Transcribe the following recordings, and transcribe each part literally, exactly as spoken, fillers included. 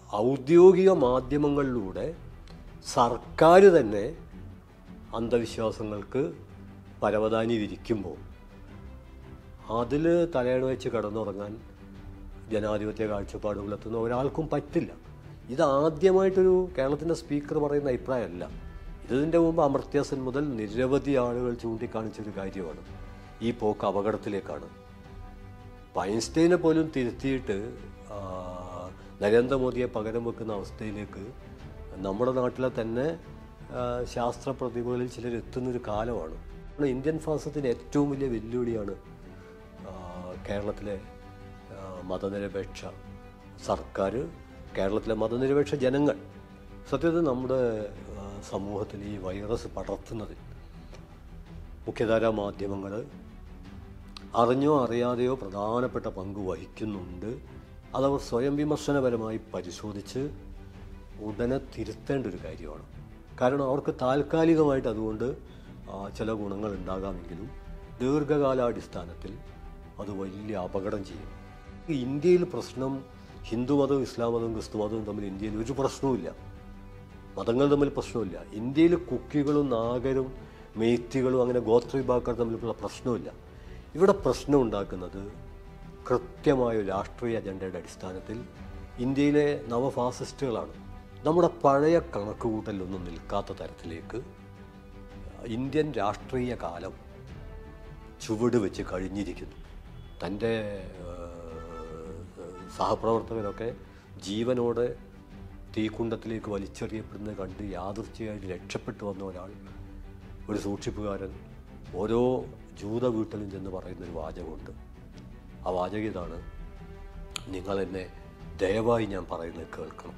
ഔദ്യോഗിക മാധ്യമങ്ങളിലൂടെ സർക്കാർ തന്നെ അന്ധവിശ്വാസങ്ങൾക്ക് പരവതാനി വിരിക്കുമ്പോൾ അതിൽ തലയണ വെച്ച് കിടന്നുറങ്ങാൻ ജനാധിപത്യ കാഴ്ചപ്പാട് പുലർത്തുന്ന ഒരാൾക്കും പറ്റില്ല. ഇതാദ്യമായിട്ടൊരു കേരളത്തിൻ്റെ സ്പീക്കർ പറയുന്ന അഭിപ്രായമല്ല. ഇതിൻ്റെ മുമ്പ് അമർത്യാസൻ മുതൽ നിരവധി ആളുകൾ ചൂണ്ടിക്കാണിച്ചൊരു കാര്യമാണ്. ഈ പോക്ക് അപകടത്തിലേക്കാണ്. ഐൻസ്റ്റൈനെ പോലും തിരുത്തിയിട്ട് നരേന്ദ്രമോദിയെ പകരം വെക്കുന്ന അവസ്ഥയിലേക്ക് നമ്മുടെ നാട്ടിലെ തന്നെ ശാസ്ത്ര പ്രതിഭകളിൽ ചിലർ എത്തുന്നൊരു കാലമാണ്. ഇന്ത്യൻ ഫാസിസത്തിന് ഏറ്റവും വലിയ വെല്ലുവിളിയാണ് കേരളത്തിലെ മതനിരപേക്ഷ സർക്കാർ, കേരളത്തിലെ മതനിരപേക്ഷ ജനങ്ങൾ. സത്യത്തിൽ നമ്മുടെ സമൂഹത്തിൽ ഈ വൈറസ് പടർത്തുന്നതിൽ മുഖ്യധാരാ മാധ്യമങ്ങൾ അറിഞ്ഞോ അറിയാതെയോ പ്രധാനപ്പെട്ട പങ്ക് വഹിക്കുന്നുണ്ട്. അതവർ സ്വയം വിമർശനപരമായി പരിശോധിച്ച് ഉടനെ തിരുത്തേണ്ട ഒരു കാര്യമാണ്. കാരണം അവർക്ക് താൽക്കാലികമായിട്ട് അതുകൊണ്ട് ചില ഗുണങ്ങൾ ഉണ്ടാകാമെങ്കിലും ദീർഘകാലാടിസ്ഥാനത്തിൽ അത് വലിയ അപകടം ചെയ്യും. ഇന്ത്യയിൽ പ്രശ്നം ഹിന്ദുമതവും ഇസ്ലാം മതവും ക്രിസ്തു മതവും തമ്മിൽ ഇന്ത്യയിൽ ഒരു പ്രശ്നവുമില്ല. മതങ്ങൾ തമ്മിൽ പ്രശ്നമില്ല. ഇന്ത്യയിൽ കുക്കികളും നാഗരും മേത്തികളും അങ്ങനെ ഗോത്രവിഭാഗക്കാർ തമ്മിലുള്ള പ്രശ്നമില്ല. ഇവിടെ പ്രശ്നം ഉണ്ടാക്കുന്നത് കൃത്യമായ രാഷ്ട്രീയ അജണ്ടയുടെ അടിസ്ഥാനത്തിൽ ഇന്ത്യയിലെ നവഫാസിസ്റ്റുകളാണ്. നമ്മുടെ പഴയ കണക്കുകൂട്ടലൊന്നും നിൽക്കാത്ത തരത്തിലേക്ക് ഇന്ത്യൻ രാഷ്ട്രീയ കാലം ചുവട് വെച്ച് കഴിഞ്ഞിരിക്കുന്നു. തൻ്റെ സഹപ്രവർത്തകരൊക്കെ ജീവനോടെ തീക്കുണ്ടത്തിലേക്ക് വലിച്ചെറിയപ്പെടുന്നത് കണ്ട് യാദൃച്ഛികമായിട്ട് രക്ഷപ്പെട്ടു വന്ന ഒരാൾ, ഒരു സൂക്ഷിപ്പുകാരൻ, ഓരോ ജൂത വീട്ടിലും ചെന്ന് പറയുന്നൊരു വാചകമുണ്ട്. ആ വാചകം ഇതാണ്: നിങ്ങളെന്നെ ദയവായി ഞാൻ പറയുന്നത് കേൾക്കണം.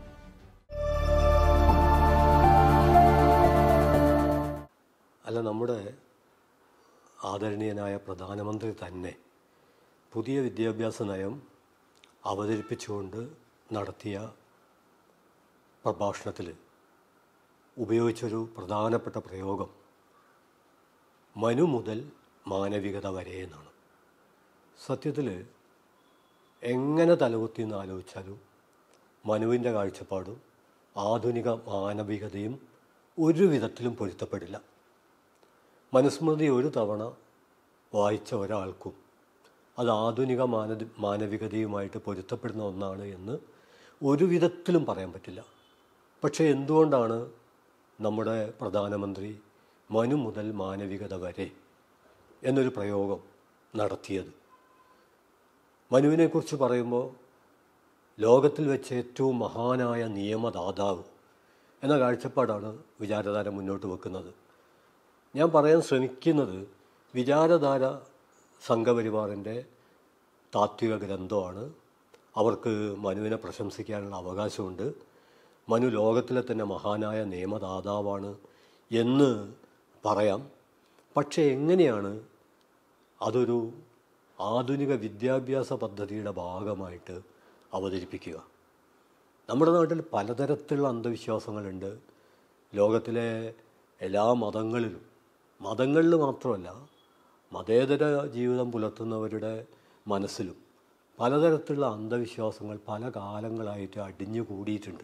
അല്ല, നമ്മുടെ ആദരണീയനായ പ്രധാനമന്ത്രി തന്നെ പുതിയ വിദ്യാഭ്യാസ നയം അവതരിപ്പിച്ചുകൊണ്ട് നടത്തിയ പ്രഭാഷണത്തിൽ ഉപയോഗിച്ചൊരു പ്രധാനപ്പെട്ട പ്രയോഗം മനു മുതൽ മാനവികത വരെ എന്നാണ്. സത്യത്തിൽ എങ്ങനെ തലകുത്തി എന്ന് ആലോചിച്ചാലും മനുവിൻ്റെ കാഴ്ചപ്പാടും ആധുനിക മാനവികതയും ഒരു വിധത്തിലും പൊരുത്തപ്പെടില്ല. മനുസ്മൃതി ഒരു തവണ വായിച്ച ഒരാൾക്കും അത് ആധുനിക മാന മാനവികതയുമായിട്ട് പൊരുത്തപ്പെടുന്ന ഒന്നാണ് എന്ന് ഒരു വിധത്തിലും പറയാൻ പറ്റില്ല. പക്ഷേ എന്തുകൊണ്ടാണ് നമ്മുടെ പ്രധാനമന്ത്രി മനു മുതൽ മാനവികത വരെ എന്നൊരു പ്രയോഗം നടത്തിയത്? മനുവിനെക്കുറിച്ച് പറയുമ്പോൾ ലോകത്തിൽ വെച്ച് ഏറ്റവും മഹാനായ നിയമദാതാവ് എന്ന കാഴ്ചപ്പാടാണ് വിചാരധാര മുന്നോട്ട് വെക്കുന്നത്. ഞാൻ പറയാൻ ശ്രമിക്കുന്നത് വിചാരധാര സംഘപരിവാറിൻ്റെ താത്വിക ഗ്രന്ഥമാണ്. അവർക്ക് മനുവിനെ പ്രശംസിക്കാനുള്ള അവകാശമുണ്ട്. മനു ലോകത്തിലെ തന്നെ മഹാനായ നിയമദാതാവാണ് എന്ന് പറയാം. പക്ഷേ എങ്ങനെയാണ് അതൊരു ആധുനിക വിദ്യാഭ്യാസ പദ്ധതിയുടെ ഭാഗമായിട്ട് അവതരിപ്പിക്കുക? നമ്മുടെ നാട്ടിൽ പലതരത്തിലുള്ള അന്ധവിശ്വാസങ്ങളുണ്ട്. ലോകത്തിലെ എല്ലാ മതങ്ങളിലും, മതങ്ങളിൽ മാത്രമല്ല മതേതര ജീവിതം പുലർത്തുന്നവരുടെ മനസ്സിലും പലതരത്തിലുള്ള അന്ധവിശ്വാസങ്ങൾ പല കാലങ്ങളായിട്ട് അടിഞ്ഞു കൂടിയിട്ടുണ്ട്.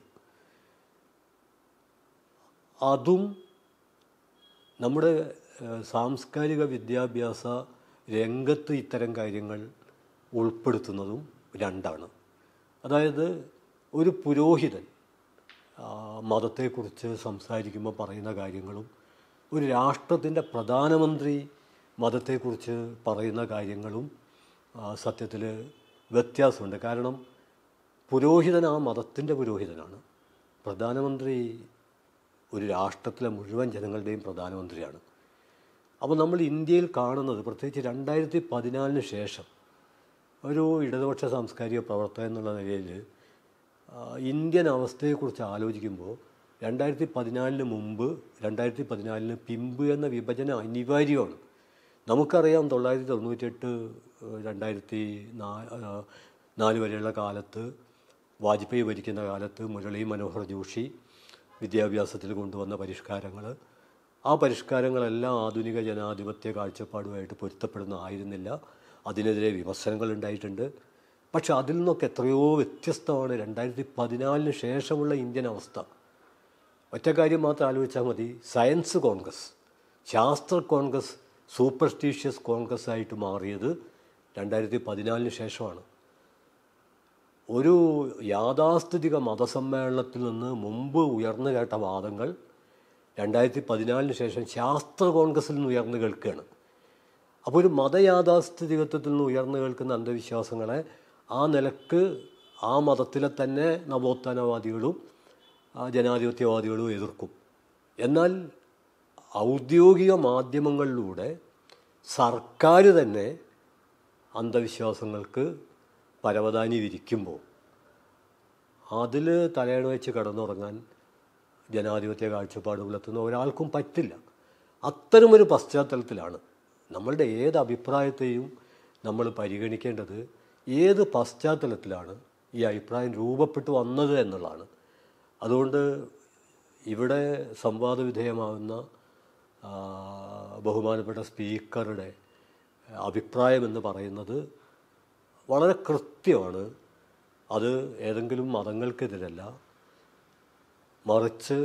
അതും നമ്മുടെ സാംസ്കാരിക വിദ്യാഭ്യാസ രംഗത്ത് ഇത്തരം കാര്യങ്ങൾ ഉൾപ്പെടുത്തുന്നതും രണ്ടാണ്. അതായത് ഒരു പുരോഹിതൻ മതത്തെക്കുറിച്ച് സംസാരിക്കുമ്പോൾ പറയുന്ന കാര്യങ്ങളും ഒരു രാഷ്ട്രത്തിൻ്റെ പ്രധാനമന്ത്രി മതത്തെക്കുറിച്ച് പറയുന്ന കാര്യങ്ങളും സത്യത്തിൽ വ്യത്യാസമുണ്ട്. കാരണം പുരോഹിതൻ ആ മതത്തിൻ്റെ പുരോഹിതനാണ്. പ്രധാനമന്ത്രി ഒരു രാഷ്ട്രത്തിലെ മുഴുവൻ ജനങ്ങളുടെയും പ്രധാനമന്ത്രിയാണ്. അപ്പോൾ നമ്മൾ ഇന്ത്യയിൽ കാണുന്നത്, പ്രത്യേകിച്ച് രണ്ടായിരത്തി പതിനാലിന് ശേഷം ഒരു ഇടതുപക്ഷ സാംസ്കാരിക പ്രവർത്തകൻ എന്നുള്ള നിലയിൽ ഇന്ത്യൻ അവസ്ഥയെക്കുറിച്ച് ആലോചിക്കുമ്പോൾ രണ്ടായിരത്തി പതിനാലിന് മുമ്പ് രണ്ടായിരത്തി പതിനാലിന് പിമ്പ് എന്ന വിഭജനം അനിവാര്യമാണ്. നമുക്കറിയാം തൊള്ളായിരത്തി തൊണ്ണൂറ്റെട്ട് രണ്ടായിരത്തി നാ നാല് വരെയുള്ള കാലത്ത്, വാജ്പേയി ഭരിക്കുന്ന കാലത്ത് മുരളി മനോഹർ ജോഷി വിദ്യാഭ്യാസത്തിൽ കൊണ്ടുവന്ന പരിഷ്കാരങ്ങൾ, ആ പരിഷ്കാരങ്ങളെല്ലാം ആധുനിക ജനാധിപത്യ കാഴ്ചപ്പാടുമായിട്ട് പൊരുത്തപ്പെടുന്ന ആയിരുന്നില്ല. അതിനെതിരെ വിമർശനങ്ങൾ ഉണ്ടായിട്ടുണ്ട്. പക്ഷെ അതിൽ നിന്നൊക്കെ എത്രയോ വ്യത്യസ്തമാണ് രണ്ടായിരത്തി പതിനാലിന് ശേഷമുള്ള ഇന്ത്യൻ അവസ്ഥ. ഒറ്റ കാര്യം മാത്രം ആലോചിച്ചാൽ മതി. സയൻസ് കോൺഗ്രസ്, ശാസ്ത്ര കോൺഗ്രസ് സൂപ്പർസ്റ്റീഷ്യസ് കോൺഗ്രസ് ആയിട്ട് മാറിയത് രണ്ടായിരത്തി പതിനാലിന് ശേഷമാണ്. ഒരു യാഥാസ്ഥിതിക മതസമ്മേളനത്തിൽ നിന്ന് മുമ്പ് ഉയർന്നു കേട്ട വാദങ്ങൾ രണ്ടായിരത്തി പതിനാലിന് ശേഷം ശാസ്ത്ര കോൺഗ്രസിൽ നിന്ന് ഉയർന്നു കേൾക്കുകയാണ്. അപ്പോൾ ഒരു മതയാഥാസ്ഥിതികത്വത്തിൽ നിന്ന് ഉയർന്നു കേൾക്കുന്ന അന്ധവിശ്വാസങ്ങളെ ആ നിലക്ക് ആ മതത്തിലെ തന്നെ നവോത്ഥാനവാദികളും ജനാധിപത്യവാദികളും എതിർക്കും. എന്നാൽ ഔദ്യോഗിക മാധ്യമങ്ങളിലൂടെ സർക്കാർ തന്നെ അന്ധവിശ്വാസങ്ങൾക്ക് പരവതാനി വിരിക്കുമ്പോൾ അതിൽ തലയണ വെച്ച് കിടന്നുറങ്ങാൻ ജനാധിപത്യ കാഴ്ചപ്പാട് പുലർത്തുന്ന ഒരാൾക്കും പറ്റില്ല. അത്തരമൊരു പശ്ചാത്തലത്തിലാണ് നമ്മളുടെ ഏത് അഭിപ്രായത്തെയും നമ്മൾ പരിഗണിക്കേണ്ടത്. ഏത് പശ്ചാത്തലത്തിലാണ് ഈ അഭിപ്രായം രൂപപ്പെട്ടു വന്നത് എന്നുള്ളതാണ്. അതുകൊണ്ട് ഇവിടെ സംവാദ വിധേയമാകുന്ന ബഹുമാനപ്പെട്ട സ്പീക്കറുടെ അഭിപ്രായമെന്ന് പറയുന്നത് വളരെ കൃത്യമാണ്. അത് ഏതെങ്കിലും മതങ്ങൾക്കെതിരല്ല, മറിച്ച്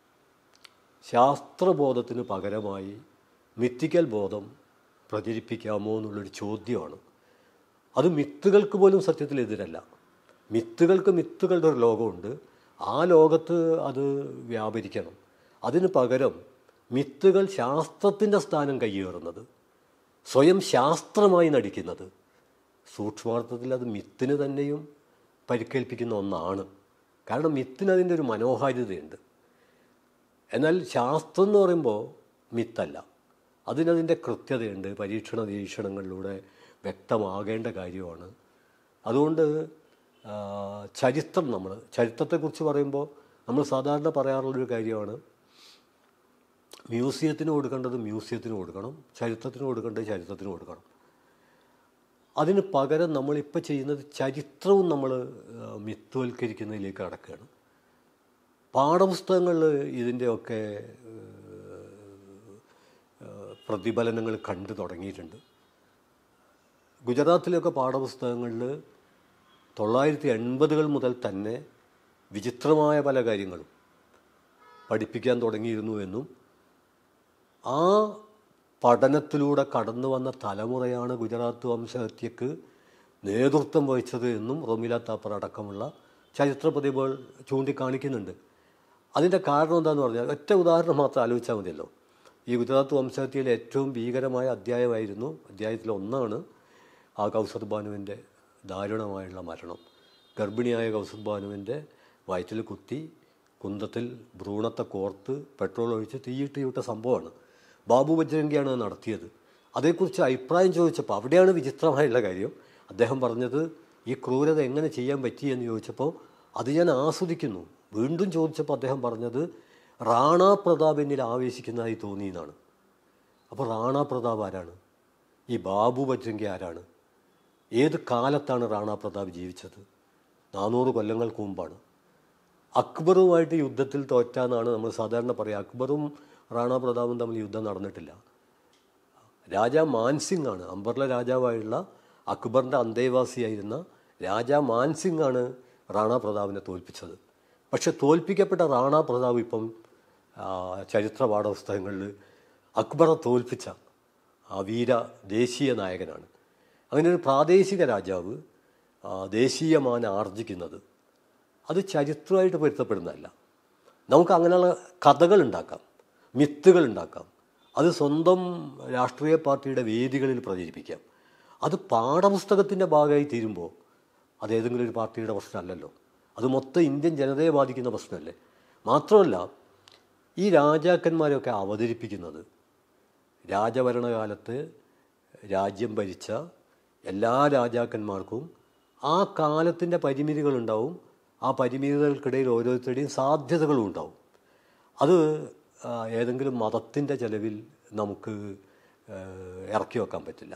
ശാസ്ത്രബോധത്തിന് പകരമായി മിത്തിക്കൽ ബോധം പ്രചരിപ്പിക്കാമോ എന്നുള്ളൊരു ചോദ്യമാണ്. അത് മിത്തുകൾക്ക് പോലും സത്യത്തിൽ എതിരല്ല. മിത്തുകൾക്ക് മിത്തുകളുടെ ഒരു ലോകമുണ്ട്. ആ ലോകത്ത് അത് വ്യാപരിക്കണം. അതിന് പകരം മിത്തുകൾ ശാസ്ത്രത്തിൻ്റെ സ്ഥാനം കയ്യേറുന്നത്, സ്വയം ശാസ്ത്രമായി നടിക്കുന്നത്, സൂക്ഷ്മാർത്ഥത്തിൽ അത് മിത്തിന് തന്നെയും പരിക്കേൽപ്പിക്കുന്ന ഒന്നാണ്. കാരണം മിത്തിന് അതിൻ്റെ ഒരു മനോഹാരിതയുണ്ട്. എന്നാൽ ശാസ്ത്രം എന്ന് പറയുമ്പോൾ മിത്തല്ല, അതിനതിൻ്റെ കൃത്യതയുണ്ട്, പരീക്ഷണ നിരീക്ഷണങ്ങളിലൂടെ വ്യക്തമാകേണ്ട കാര്യമാണ്. അതുകൊണ്ട് ചരിത്രം, നമ്മൾ ചരിത്രത്തെക്കുറിച്ച് പറയുമ്പോൾ നമ്മൾ സാധാരണ പറയാറുള്ളൊരു കാര്യമാണ്, മ്യൂസിയത്തിന് കൊടുക്കേണ്ടത് മ്യൂസിയത്തിന് കൊടുക്കണം, ചരിത്രത്തിന് കൊടുക്കേണ്ടത് ചരിത്രത്തിന് കൊടുക്കണം. അതിന് പകരം നമ്മളിപ്പോൾ ചെയ്യുന്നത് ചരിത്രവും നമ്മൾ മിത്വൽക്കരിക്കുന്നതിലേക്ക് കടക്കുകയാണ്. പാഠപുസ്തകങ്ങളിൽ ഇതിൻ്റെയൊക്കെ പ്രതിഫലനങ്ങൾ കണ്ടു തുടങ്ങിയിട്ടുണ്ട്. ഗുജറാത്തിലൊക്കെ പാഠപുസ്തകങ്ങളിൽ തൊള്ളായിരത്തി എൺപതുകൾ മുതൽ തന്നെ വിചിത്രമായ പല കാര്യങ്ങളും പഠിപ്പിക്കാൻ തുടങ്ങിയിരുന്നു എന്നും ആ പഠനത്തിലൂടെ കടന്നു വന്ന തലമുറയാണ് ഗുജറാത്ത് വംശഹത്യക്ക് നേതൃത്വം വഹിച്ചത് എന്നും റൊമില താപ്പർ അടക്കമുള്ള ചരിത്ര പ്രതിഭകൾ ചൂണ്ടിക്കാണിക്കുന്നുണ്ട്. അതിൻ്റെ കാരണം എന്താണെന്ന് പറഞ്ഞാൽ ഒറ്റ ഉദാഹരണം മാത്രം ആലോചിച്ചാൽ മതിയല്ലോ. ഈ ഗുജറാത്ത് വംശഹത്യയിലെ ഏറ്റവും ഭീകരമായ അധ്യായമായിരുന്നു, അധ്യായത്തിലൊന്നാണ് ആ കൗസർ ബാനുവിൻ്റെ ദാരുണമായുള്ള മരണം. ഗർഭിണിയായ കൗസർ ബാനുവിൻ്റെ വയറ്റിൽ കുത്തി കുന്തത്തിൽ ഭ്രൂണത്തെ കോർത്ത് പെട്രോൾ ഒഴിച്ച് തീയിട്ട് വിട്ട സംഭവമാണ്. ബാബു ബജ്രംഗിയാണ് നടത്തിയത്. അതേക്കുറിച്ച് അഭിപ്രായം ചോദിച്ചപ്പോൾ അവിടെയാണ് വിചിത്രമായുള്ള കാര്യം. അദ്ദേഹം പറഞ്ഞത് ഈ ക്രൂരത എങ്ങനെ ചെയ്യാൻ പറ്റി എന്ന് ചോദിച്ചപ്പോൾ അത് ഞാൻ ആസ്വദിക്കുന്നു. വീണ്ടും ചോദിച്ചപ്പോൾ അദ്ദേഹം പറഞ്ഞത് റാണാ പ്രതാപ് എന്നിൽ ആവേശിക്കുന്നതായി തോന്നി എന്നാണ്. അപ്പോൾ റാണാ പ്രതാപ് ആരാണ്? ഈ ബാബു ബജ്രംഗി ആരാണ്? ഏത് കാലത്താണ് റാണാ പ്രതാപ് ജീവിച്ചത്? നാനൂറ് കൊല്ലങ്ങൾക്ക് മുമ്പാണ്. അക്ബറുമായിട്ട് യുദ്ധത്തിൽ തോറ്റാന്നാണ് നമ്മൾ സാധാരണ പറയുക. അക്ബറും റാണാ പ്രതാപും തമ്മിൽ യുദ്ധം നടന്നിട്ടില്ല. രാജാ മാൻസിംഗ് ആണ്, അംബർല രാജാവായുള്ള അക്ബറിൻ്റെ അന്തേവാസിയായിരുന്ന രാജാ മാൻസിംഗ് ആണ് റാണാ പ്രതാപിനെ തോൽപ്പിച്ചത്. പക്ഷെ തോൽപ്പിക്കപ്പെട്ട റാണാ പ്രതാപ് ഇപ്പം ചരിത്ര പാഠപുസ്തകങ്ങളിൽ അക്ബറെ തോൽപ്പിച്ച ആ വീര ദേശീയ നായകനാണ്. അങ്ങനെ ഒരു പ്രാദേശിക രാജാവ് ദേശീയമാനം ആർജിക്കുന്നത് അത് ചരിത്രമായിട്ട് പൊരുത്തപ്പെടുന്നതല്ല. നമുക്ക് അങ്ങനെയുള്ള കഥകൾ ഉണ്ടാക്കാം, മിത്തുകൾ ഉണ്ടാക്കാം, അത് സ്വന്തം രാഷ്ട്രീയ പാർട്ടിയുടെ വേദികളിൽ പ്രചരിപ്പിക്കാം. അത് പാഠപുസ്തകത്തിൻ്റെ ഭാഗമായി തീരുമ്പോൾ അത് ഏതെങ്കിലും ഒരു പാർട്ടിയുടെ പ്രശ്നമല്ലല്ലോ, അത് മൊത്തം ഇന്ത്യൻ ജനതയെ ബാധിക്കുന്ന പ്രശ്നമല്ലേ. മാത്രമല്ല ഈ രാജാക്കന്മാരെയൊക്കെ അവതരിപ്പിക്കുന്നത് രാജഭരണകാലത്ത് രാജ്യം ഭരിച്ച എല്ലാ രാജാക്കന്മാർക്കും ആ കാലത്തിൻ്റെ പരിമിതികളുണ്ടാവും, ആ പരിമിതികൾക്കിടയിൽ ഓരോരുത്തരുടെയും സാധ്യതകളും ഉണ്ടാവും. അത് ഏതെങ്കിലും മതത്തിൻ്റെ ചെലവിൽ നമുക്ക് ഇറക്കി വെക്കാൻ പറ്റില്ല.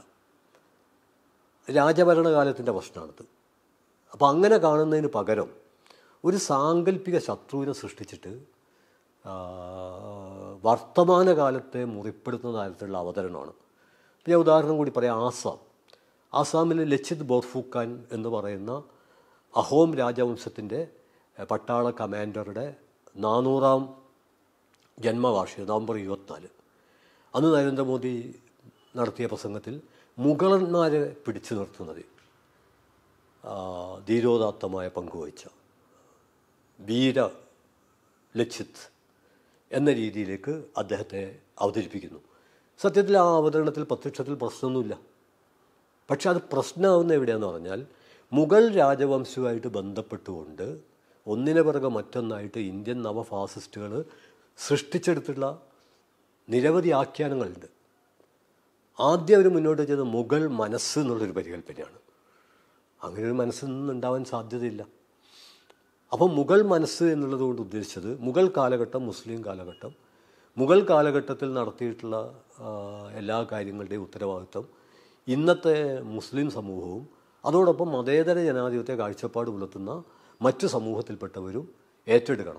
രാജഭരണകാലത്തിൻ്റെ പ്രശ്നമാണത്. അപ്പോൾ അങ്ങനെ കാണുന്നതിന് പകരം ഒരു സാങ്കല്പിക ശത്രുവിനെ സൃഷ്ടിച്ചിട്ട് വർത്തമാനകാലത്തെ മുറിപ്പെടുത്തുന്ന തരത്തിലുള്ള അവതരണമാണ്. ഞാൻ ഉദാഹരണം കൂടി പറയാം. ആസാം ആസാമിലെ ലച്ചിത് ബോർഫുക്കാൻ എന്ന് പറയുന്ന അഹോം രാജവംശത്തിൻ്റെ പട്ടാള കമാൻഡറുടെ നാനൂറാം ജന്മവാർഷികം നവംബർ ഇരുപത്തിനാല്. അന്ന് നരേന്ദ്രമോദി നടത്തിയ പ്രസംഗത്തിൽ മുഗളന്മാരെ പിടിച്ചു നിർത്തുന്നത് ധീരോദാത്തമായ പങ്കുവഹിച്ച വീര ലച്ചിത് എന്ന രീതിയിലേക്ക് അദ്ദേഹത്തെ അവതരിപ്പിക്കുന്നു. സത്യത്തിൽ ആ അവതരണത്തിൽ പ്രത്യക്ഷത്തിൽ പ്രശ്നമൊന്നുമില്ല. പക്ഷെ അത് പ്രശ്നമാവുന്ന എവിടെയാണെന്ന് പറഞ്ഞാൽ മുഗൾ രാജവംശവുമായിട്ട് ബന്ധപ്പെട്ടുകൊണ്ട് ഒന്നിനെ പിറകെ മറ്റൊന്നായിട്ട് ഇന്ത്യൻ നവഫാസിസ്റ്റുകൾ സൃഷ്ടിച്ചെടുത്തുള്ള നിരവധി ആഖ്യാനങ്ങളുണ്ട്. ആദ്യം അവർ മുന്നോട്ട് വെച്ചത് മുഗൾ മനസ്സ് എന്നുള്ളൊരു പരികല്പനയാണ്. അങ്ങനെ ഒരു മനസ്സൊന്നും ഉണ്ടാവാൻ സാധ്യതയില്ല. അപ്പം മുഗൾ മനസ്സ് എന്നുള്ളത് കൊണ്ട് ഉദ്ദേശിച്ചത് മുഗൾ കാലഘട്ടം, മുസ്ലിം കാലഘട്ടം, മുഗൾ കാലഘട്ടത്തിൽ നടത്തിയിട്ടുള്ള എല്ലാ കാര്യങ്ങളുടെയും ഉത്തരവാദിത്വം ഇന്നത്തെ മുസ്ലിം സമൂഹവും അതോടൊപ്പം മതേതര ജനാധിപത്യ കാഴ്ചപ്പാട് പുലർത്തുന്ന മറ്റു സമൂഹത്തിൽപ്പെട്ടവരും ഏറ്റെടുക്കണം.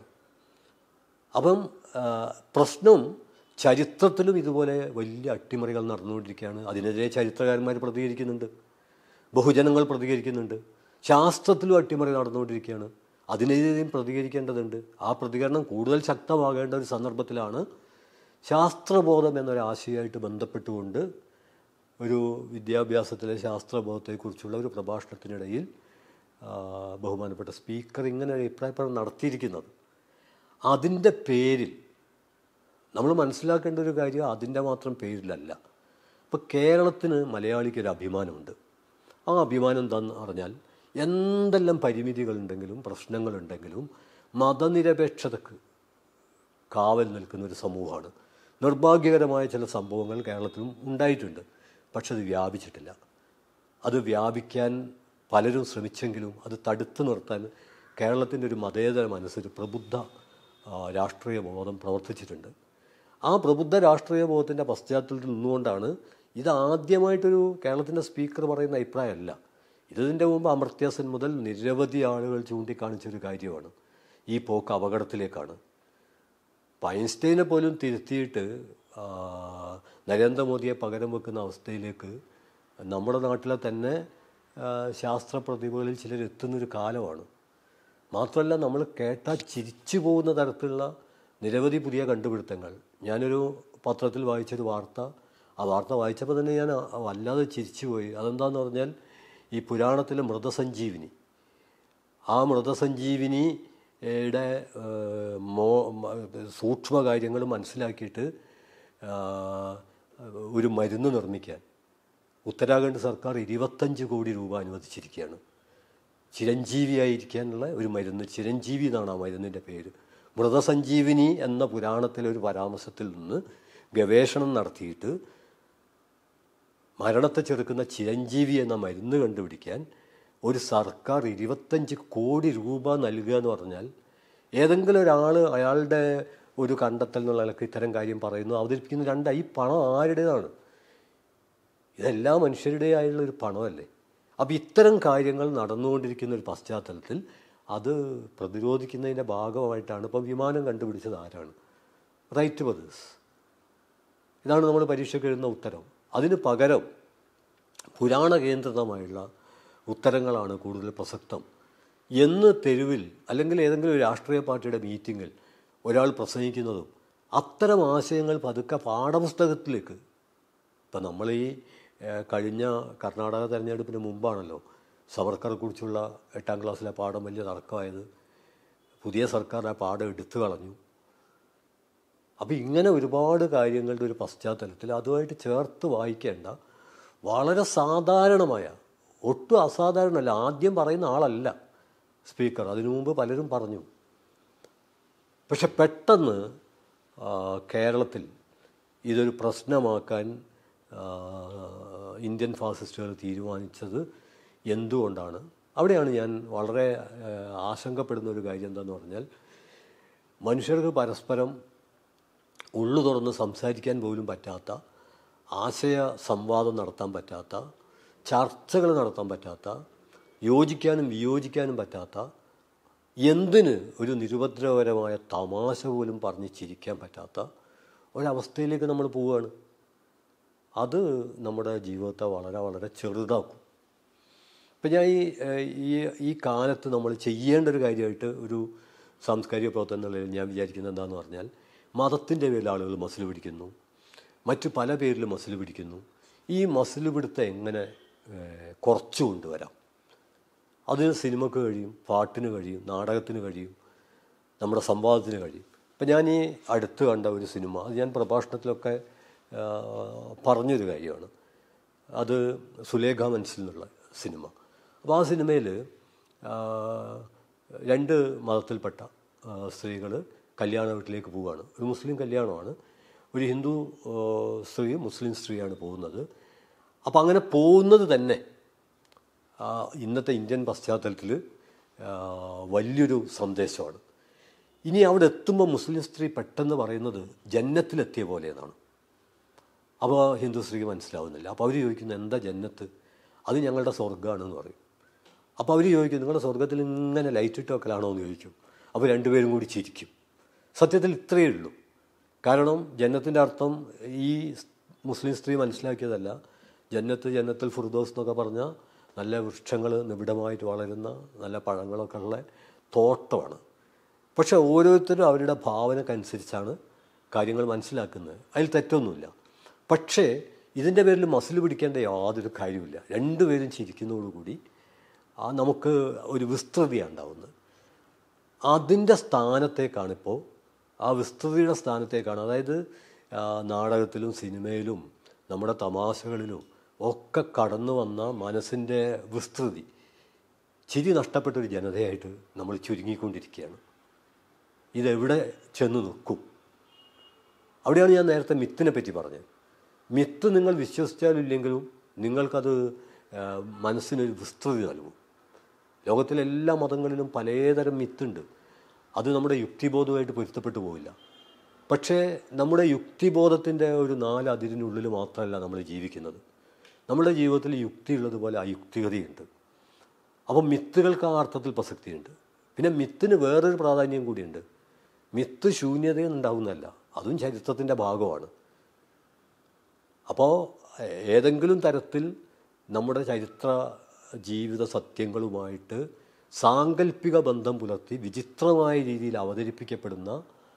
അപ്പം പ്രശ്നം ചരിത്രത്തിലും ഇതുപോലെ വലിയ അട്ടിമറികൾ നടന്നുകൊണ്ടിരിക്കുകയാണ്. അതിനെതിരെ ചരിത്രകാരന്മാർ പ്രതികരിക്കുന്നുണ്ട്, ബഹുജനങ്ങൾ പ്രതികരിക്കുന്നുണ്ട്. ശാസ്ത്രത്തിലും അട്ടിമറി നടന്നുകൊണ്ടിരിക്കുകയാണ്. അതിനെതിരെയും പ്രതികരിക്കേണ്ടതുണ്ട്. ആ പ്രതികരണം കൂടുതൽ ശക്തമാകേണ്ട ഒരു സന്ദർഭത്തിലാണ് ശാസ്ത്രബോധം എന്നൊരാശയമായിട്ട് ബന്ധപ്പെട്ടുകൊണ്ട് ഒരു വിദ്യാഭ്യാസത്തിലെ ശാസ്ത്രബോധത്തെക്കുറിച്ചുള്ള ഒരു പ്രഭാഷണത്തിനിടയിൽ ബഹുമാനപ്പെട്ട സ്പീക്കർ ഇങ്ങനെ ഒരു അഭിപ്രായപ്രകടനം നടത്തിയിരിക്കുന്നത്. അതിൻ്റെ പേരിൽ നമ്മൾ മനസ്സിലാക്കേണ്ട ഒരു കാര്യം അതിൻ്റെ മാത്രം പേരിലല്ല. ഇപ്പോൾ കേരളത്തിന് മലയാളിക്കൊരു അഭിമാനമുണ്ട്. ആ അഭിമാനം എന്താണെന്ന് പറഞ്ഞാൽ എന്തെല്ലാം പരിമിതികളുണ്ടെങ്കിലും പ്രശ്നങ്ങളുണ്ടെങ്കിലും മതനിരപേക്ഷതക്ക് കാവൽ നിൽക്കുന്ന ഒരു സമൂഹമാണ്. നിർഭാഗ്യകരമായ ചില സംഭവങ്ങൾ കേരളത്തിലും ഉണ്ടായിട്ടുണ്ട്. പക്ഷെ അത് വ്യാപിച്ചിട്ടില്ല. അത് വ്യാപിക്കാൻ പലരും ശ്രമിച്ചെങ്കിലും അത് തടുത്തു നിർത്താൻ കേരളത്തിൻ്റെ ഒരു മതേതര മനസ്സൊരു പ്രബുദ്ധ രാഷ്ട്രീയ ബോധം പ്രവർത്തിച്ചിട്ടുണ്ട്. ആ പ്രബുദ്ധ രാഷ്ട്രീയ ബോധത്തിൻ്റെ പശ്ചാത്തലത്തിൽ നിന്നുകൊണ്ടാണ് ഇത് ആദ്യമായിട്ടൊരു കേരളത്തിൻ്റെ സ്പീക്കർ പറയുന്ന അഭിപ്രായമല്ല. ഇതിൻ്റെ മുമ്പ് അമർത്യാസൻ മുതൽ നിരവധി ആളുകൾ ചൂണ്ടിക്കാണിച്ചൊരു കാര്യമാണ്. ഈ പോക്ക് അപകടത്തിലേക്കാണ്. ഐൻസ്റ്റൈനെ പോലും തിരുത്തിയിട്ട് നരേന്ദ്രമോദിയെ പകരം വെക്കുന്ന അവസ്ഥയിലേക്ക് നമ്മുടെ നാട്ടിലെ തന്നെ ശാസ്ത്ര പ്രതിഭകളിൽ ചിലർ എത്തുന്നൊരു കാലമാണ്. മാത്രമല്ല, നമ്മൾ കേട്ടാൽ ചിരിച്ചു പോകുന്ന തരത്തിലുള്ള നിരവധി പുതിയ കണ്ടുപിടുത്തങ്ങൾ. ഞാനൊരു പത്രത്തിൽ വായിച്ചൊരു വാർത്ത, ആ വാർത്ത വായിച്ചപ്പോൾ തന്നെ ഞാൻ വല്ലാതെ ചിരിച്ചു പോയി. അതെന്താണെന്ന് പറഞ്ഞാൽ ഈ പുരാണത്തിലെ മൃതസഞ്ജീവിനി, ആ മൃതസഞ്ജീവിനിയുടെ മോ സൂക്ഷ്മ കാര്യങ്ങൾ മനസ്സിലാക്കിയിട്ട് ഒരു മരുന്ന് നിർമ്മിക്കാൻ ഉത്തരാഖണ്ഡ് സർക്കാർ ഇരുപത്തഞ്ച് കോടി രൂപ അനുവദിച്ചിരിക്കുകയാണ്. ചിരഞ്ജീവിയായിരിക്കാനുള്ള ഒരു മരുന്ന്, ചിരഞ്ജീവി എന്നാണ് ആ മരുന്നിൻ്റെ പേര്. മൃതസഞ്ജീവിനി എന്ന പുരാണത്തിലെ ഒരു പരാമർശത്തിൽ നിന്ന് ഗവേഷണം നടത്തിയിട്ട് മരണത്തെ ചെറുക്കുന്ന ചിരഞ്ജീവി എന്ന മരുന്ന് കണ്ടുപിടിക്കാൻ ഒരു സർക്കാർ ഇരുപത്തഞ്ച് കോടി രൂപ നൽകുക എന്ന് പറഞ്ഞാൽ ഏതെങ്കിലും ഒരാൾ അയാളുടെ ഒരു കണ്ടെത്തൽ എന്നുള്ള നിലക്ക് ഇത്തരം കാര്യം പറയുന്നു, അവതരിപ്പിക്കുന്ന രണ്ട് ഈ പണം ആരുടേതാണ്? ഇതെല്ലാ മനുഷ്യരുടേതായുള്ള ഒരു പണമല്ലേ. അപ്പോൾ ഇത്തരം കാര്യങ്ങൾ നടന്നുകൊണ്ടിരിക്കുന്ന ഒരു പശ്ചാത്തലത്തിൽ അത് പ്രതിരോധിക്കുന്നതിൻ്റെ ഭാഗമായിട്ടാണ് ഇപ്പം വിമാനം കണ്ടുപിടിച്ചത് ആരാണ്? Wright brothers. ഇതാണ് നമ്മൾ പരീക്ഷയ്ക്ക് എഴുതുന്ന ഉത്തരം. അതിന് പകരം പുരാണ കേന്ദ്രിതമായുള്ള ഉത്തരങ്ങളാണ് കൂടുതൽ പ്രസക്തം എന്ന് തെരുവിൽ അല്ലെങ്കിൽ ഏതെങ്കിലും ഒരു രാഷ്ട്രീയ പാർട്ടിയുടെ മീറ്റിങ്ങിൽ ഒരാൾ പ്രസംഗിക്കുന്നതും അത്തരം ആശയങ്ങൾ പതുക്കെ പാഠപുസ്തകത്തിലേക്ക്, ഇപ്പം നമ്മൾ ഈ കഴിഞ്ഞ കർണാടക തെരഞ്ഞെടുപ്പിന് മുമ്പാണല്ലോ സവർക്കറെക്കുറിച്ചുള്ള എട്ടാം ക്ലാസ്സിലെ പാഠം വലിയ തർക്കമായത്. പുതിയ സർക്കാർ ആ പാഠം എടുത്തു കളഞ്ഞു. അപ്പോൾ ഇങ്ങനെ ഒരുപാട് കാര്യങ്ങളുടെ ഒരു പശ്ചാത്തലത്തിൽ അതുമായിട്ട് ചേർത്ത് വായിക്കേണ്ട വളരെ സാധാരണമായ, ഒട്ടും അസാധാരണമല്ല, ആദ്യം പറയുന്ന ആളല്ല സ്പീക്കർ, അതിനു മുമ്പ് പലരും പറഞ്ഞു. പക്ഷെ പെട്ടെന്ന് കേരളത്തിൽ ഇതൊരു പ്രശ്നമാക്കാൻ ഇന്ത്യൻ ഫാസിസ്റ്റുകൾ തീരുമാനിച്ചത് എന്തുകൊണ്ടാണ്? അവിടെയാണ് ഞാൻ വളരെ ആശങ്കപ്പെടുന്ന ഒരു കാര്യം എന്താണെന്ന് പറഞ്ഞാൽ, മനുഷ്യർക്ക് പരസ്പരം ഉള്ളു തുറന്ന് സംസാരിക്കാൻ പോലും പറ്റാത്ത, ആശയ സംവാദം നടത്താൻ പറ്റാത്ത, ചർച്ചകൾ നടത്താൻ പറ്റാത്ത, യോജിക്കാനും വിയോജിക്കാനും പറ്റാത്ത, എന്തിന് ഒരു നിരുപദ്രവകരമായ തമാശ പോലും പറഞ്ഞ് ചിരിക്കാൻ പറ്റാത്ത ഒരവസ്ഥയിലേക്ക് നമ്മൾ പോവുകയാണ്. അത് നമ്മുടെ ജീവിതത്തെ വളരെ വളരെ ചെറുതാക്കും. ഇപ്പം ഞാൻ ഈ ഈ ഈ കാലത്ത് നമ്മൾ ചെയ്യേണ്ട ഒരു കാര്യമായിട്ട് ഒരു സാംസ്കാരിക പ്രവർത്തനം എന്നുള്ളതിൽ ഞാൻ വിചാരിക്കുന്നത് എന്താണെന്ന് പറഞ്ഞാൽ, മതത്തിൻ്റെ പേരിൽ ആളുകൾ മസിൽ പിടിക്കുന്നു, മറ്റു പല പേരിൽ മസിൽ പിടിക്കുന്നു. ഈ മസിൽ പിടുത്തം എങ്ങനെ കുറച്ചു കൊണ്ടുവരാം? അതിന് സിനിമക്ക് കഴിയും, പാട്ടിന് കഴിയും, നാടകത്തിന് കഴിയും, നമ്മുടെ സംവാദത്തിന് കഴിയും. ഇപ്പം ഞാൻ ഈ അടുത്ത് കണ്ട ഒരു സിനിമ, അത് ഞാൻ പ്രഭാഷണത്തിലൊക്കെ പറഞ്ഞൊരു കാര്യമാണ്. അത് സുലേഖ മനസ്സിൽ നിന്നുള്ള സിനിമ. അപ്പോൾ ആ സിനിമയിൽ രണ്ട് മതത്തിൽപ്പെട്ട സ്ത്രീകൾ കല്യാണ വീട്ടിലേക്ക് പോവുകയാണ്. ഒരു മുസ്ലിം കല്യാണമാണ്. ഒരു ഹിന്ദു സ്ത്രീ മുസ്ലിം സ്ത്രീയാണ് പോകുന്നത്. അപ്പോൾ അങ്ങനെ പോകുന്നത് തന്നെ ഇന്നത്തെ ഇന്ത്യൻ പശ്ചാത്തലത്തിൽ വലിയൊരു സന്ദേശമാണ്. ഇനി അവിടെ എത്തുമ്പോൾ മുസ്ലിം സ്ത്രീ പെട്ടെന്ന് പറയുന്നത് ജന്നത്തിലെത്തിയ പോലെ എന്നാണ്. അപ്പോൾ ഹിന്ദു സ്ത്രീക്ക് മനസ്സിലാവുന്നില്ല. അപ്പോൾ അവർ ചോദിക്കുന്നത് എന്താ ജന്നത്ത്? അത് ഞങ്ങളുടെ സ്വർഗ്ഗമാണെന്ന് പറയും. അപ്പോൾ അവർ ചോദിക്കും നിങ്ങളുടെ സ്വർഗ്ഗത്തിൽ ഇങ്ങനെ ലൈറ്റ് ഇട്ട് വെക്കലാണോ എന്ന് ചോദിക്കും. അപ്പോൾ രണ്ടുപേരും കൂടി ചിരിക്കും. സത്യത്തിൽ ഇത്രയേ ഉള്ളൂ. കാരണം ജന്നത്തിൻ്റെ അർത്ഥം ഈ മുസ്ലിം സ്ത്രീ മനസ്സിലാക്കിയതല്ല. ജന്നത്ത് ജന്നത്തുൽ ഫിർദൗസ് എന്നൊക്കെ പറഞ്ഞാൽ നല്ല വൃക്ഷങ്ങൾ നിബിഡമായിട്ട് വളരുന്ന നല്ല പഴങ്ങളൊക്കെ ഉള്ള തോട്ടമാണ്. പക്ഷേ ഓരോരുത്തരും അവരുടെ ഭാവനക്കനുസരിച്ചാണ് കാര്യങ്ങൾ മനസ്സിലാക്കുന്നത്. അതിൽ തെറ്റൊന്നുമില്ല. പക്ഷേ ഇതിൻ്റെ പേരിൽ മസിൽ പിടിക്കേണ്ട യാതൊരു കാര്യമില്ല. രണ്ടുപേരും ചിരിക്കുന്നതോടുകൂടി ആ നമുക്ക് ഒരു വിസ്തൃതിയാണ് ഉണ്ടാവുന്നത്. അതിൻ്റെ സ്ഥാനത്തേക്കാണിപ്പോൾ, ആ വിസ്തൃതിയുടെ സ്ഥാനത്തേക്കാണ്, അതായത് നാടകത്തിലും സിനിമയിലും നമ്മുടെ തമാശകളിലും ഒക്കെ കടന്നു വന്ന മനസ്സിൻ്റെ വിസ്തൃതി, ചിരി നഷ്ടപ്പെട്ടൊരു ജനതയായിട്ട് നമ്മൾ ചുരുങ്ങിക്കൊണ്ടിരിക്കുകയാണ്. ഇതെവിടെ ചെന്ന് നിൽക്കും? അവിടെയാണ് ഞാൻ നേരത്തെ മിത്തിനെ പറ്റി പറഞ്ഞത്. മിത്ത് നിങ്ങൾ വിശ്വസിച്ചാലും ഇല്ലെങ്കിലും നിങ്ങൾക്കത് മനസ്സിനൊരു വിസ്തൃതി നൽകും. ലോകത്തിലെ എല്ലാ മതങ്ങളിലും പലതരം മിത്തുണ്ട്. അത് നമ്മുടെ യുക്തിബോധവുമായിട്ട് പൊരുത്തപ്പെട്ടു പോവില്ല. പക്ഷേ നമ്മുടെ യുക്തിബോധത്തിൻ്റെ ഒരു നാല് അതിരിനുള്ളിൽ മാത്രമല്ല നമ്മൾ ജീവിക്കുന്നത്. നമ്മുടെ ജീവിതത്തിൽ യുക്തിയുള്ളതുപോലെ അയുക്തികതയുണ്ട്. അപ്പം മിത്തുകൾക്ക് ആ അർത്ഥത്തിൽ പ്രസക്തിയുണ്ട്. പിന്നെ മിത്തിന് വേറൊരു പ്രാധാന്യം കൂടിയുണ്ട്. മിത്ത് ശൂന്യതയുണ്ടാവുന്നതല്ല, അതും ചരിത്രത്തിൻ്റെ ഭാഗമാണ്. അപ്പോൾ ഏതെങ്കിലും തരത്തിൽ നമ്മുടെ ചരിത്ര ജീവിത സത്യങ്ങളുമായിട്ട് സാങ്കല്പിക ബന്ധം പുലർത്തി വിചിത്രമായ രീതിയിൽ അവതരിപ്പിക്കപ്പെടുന്ന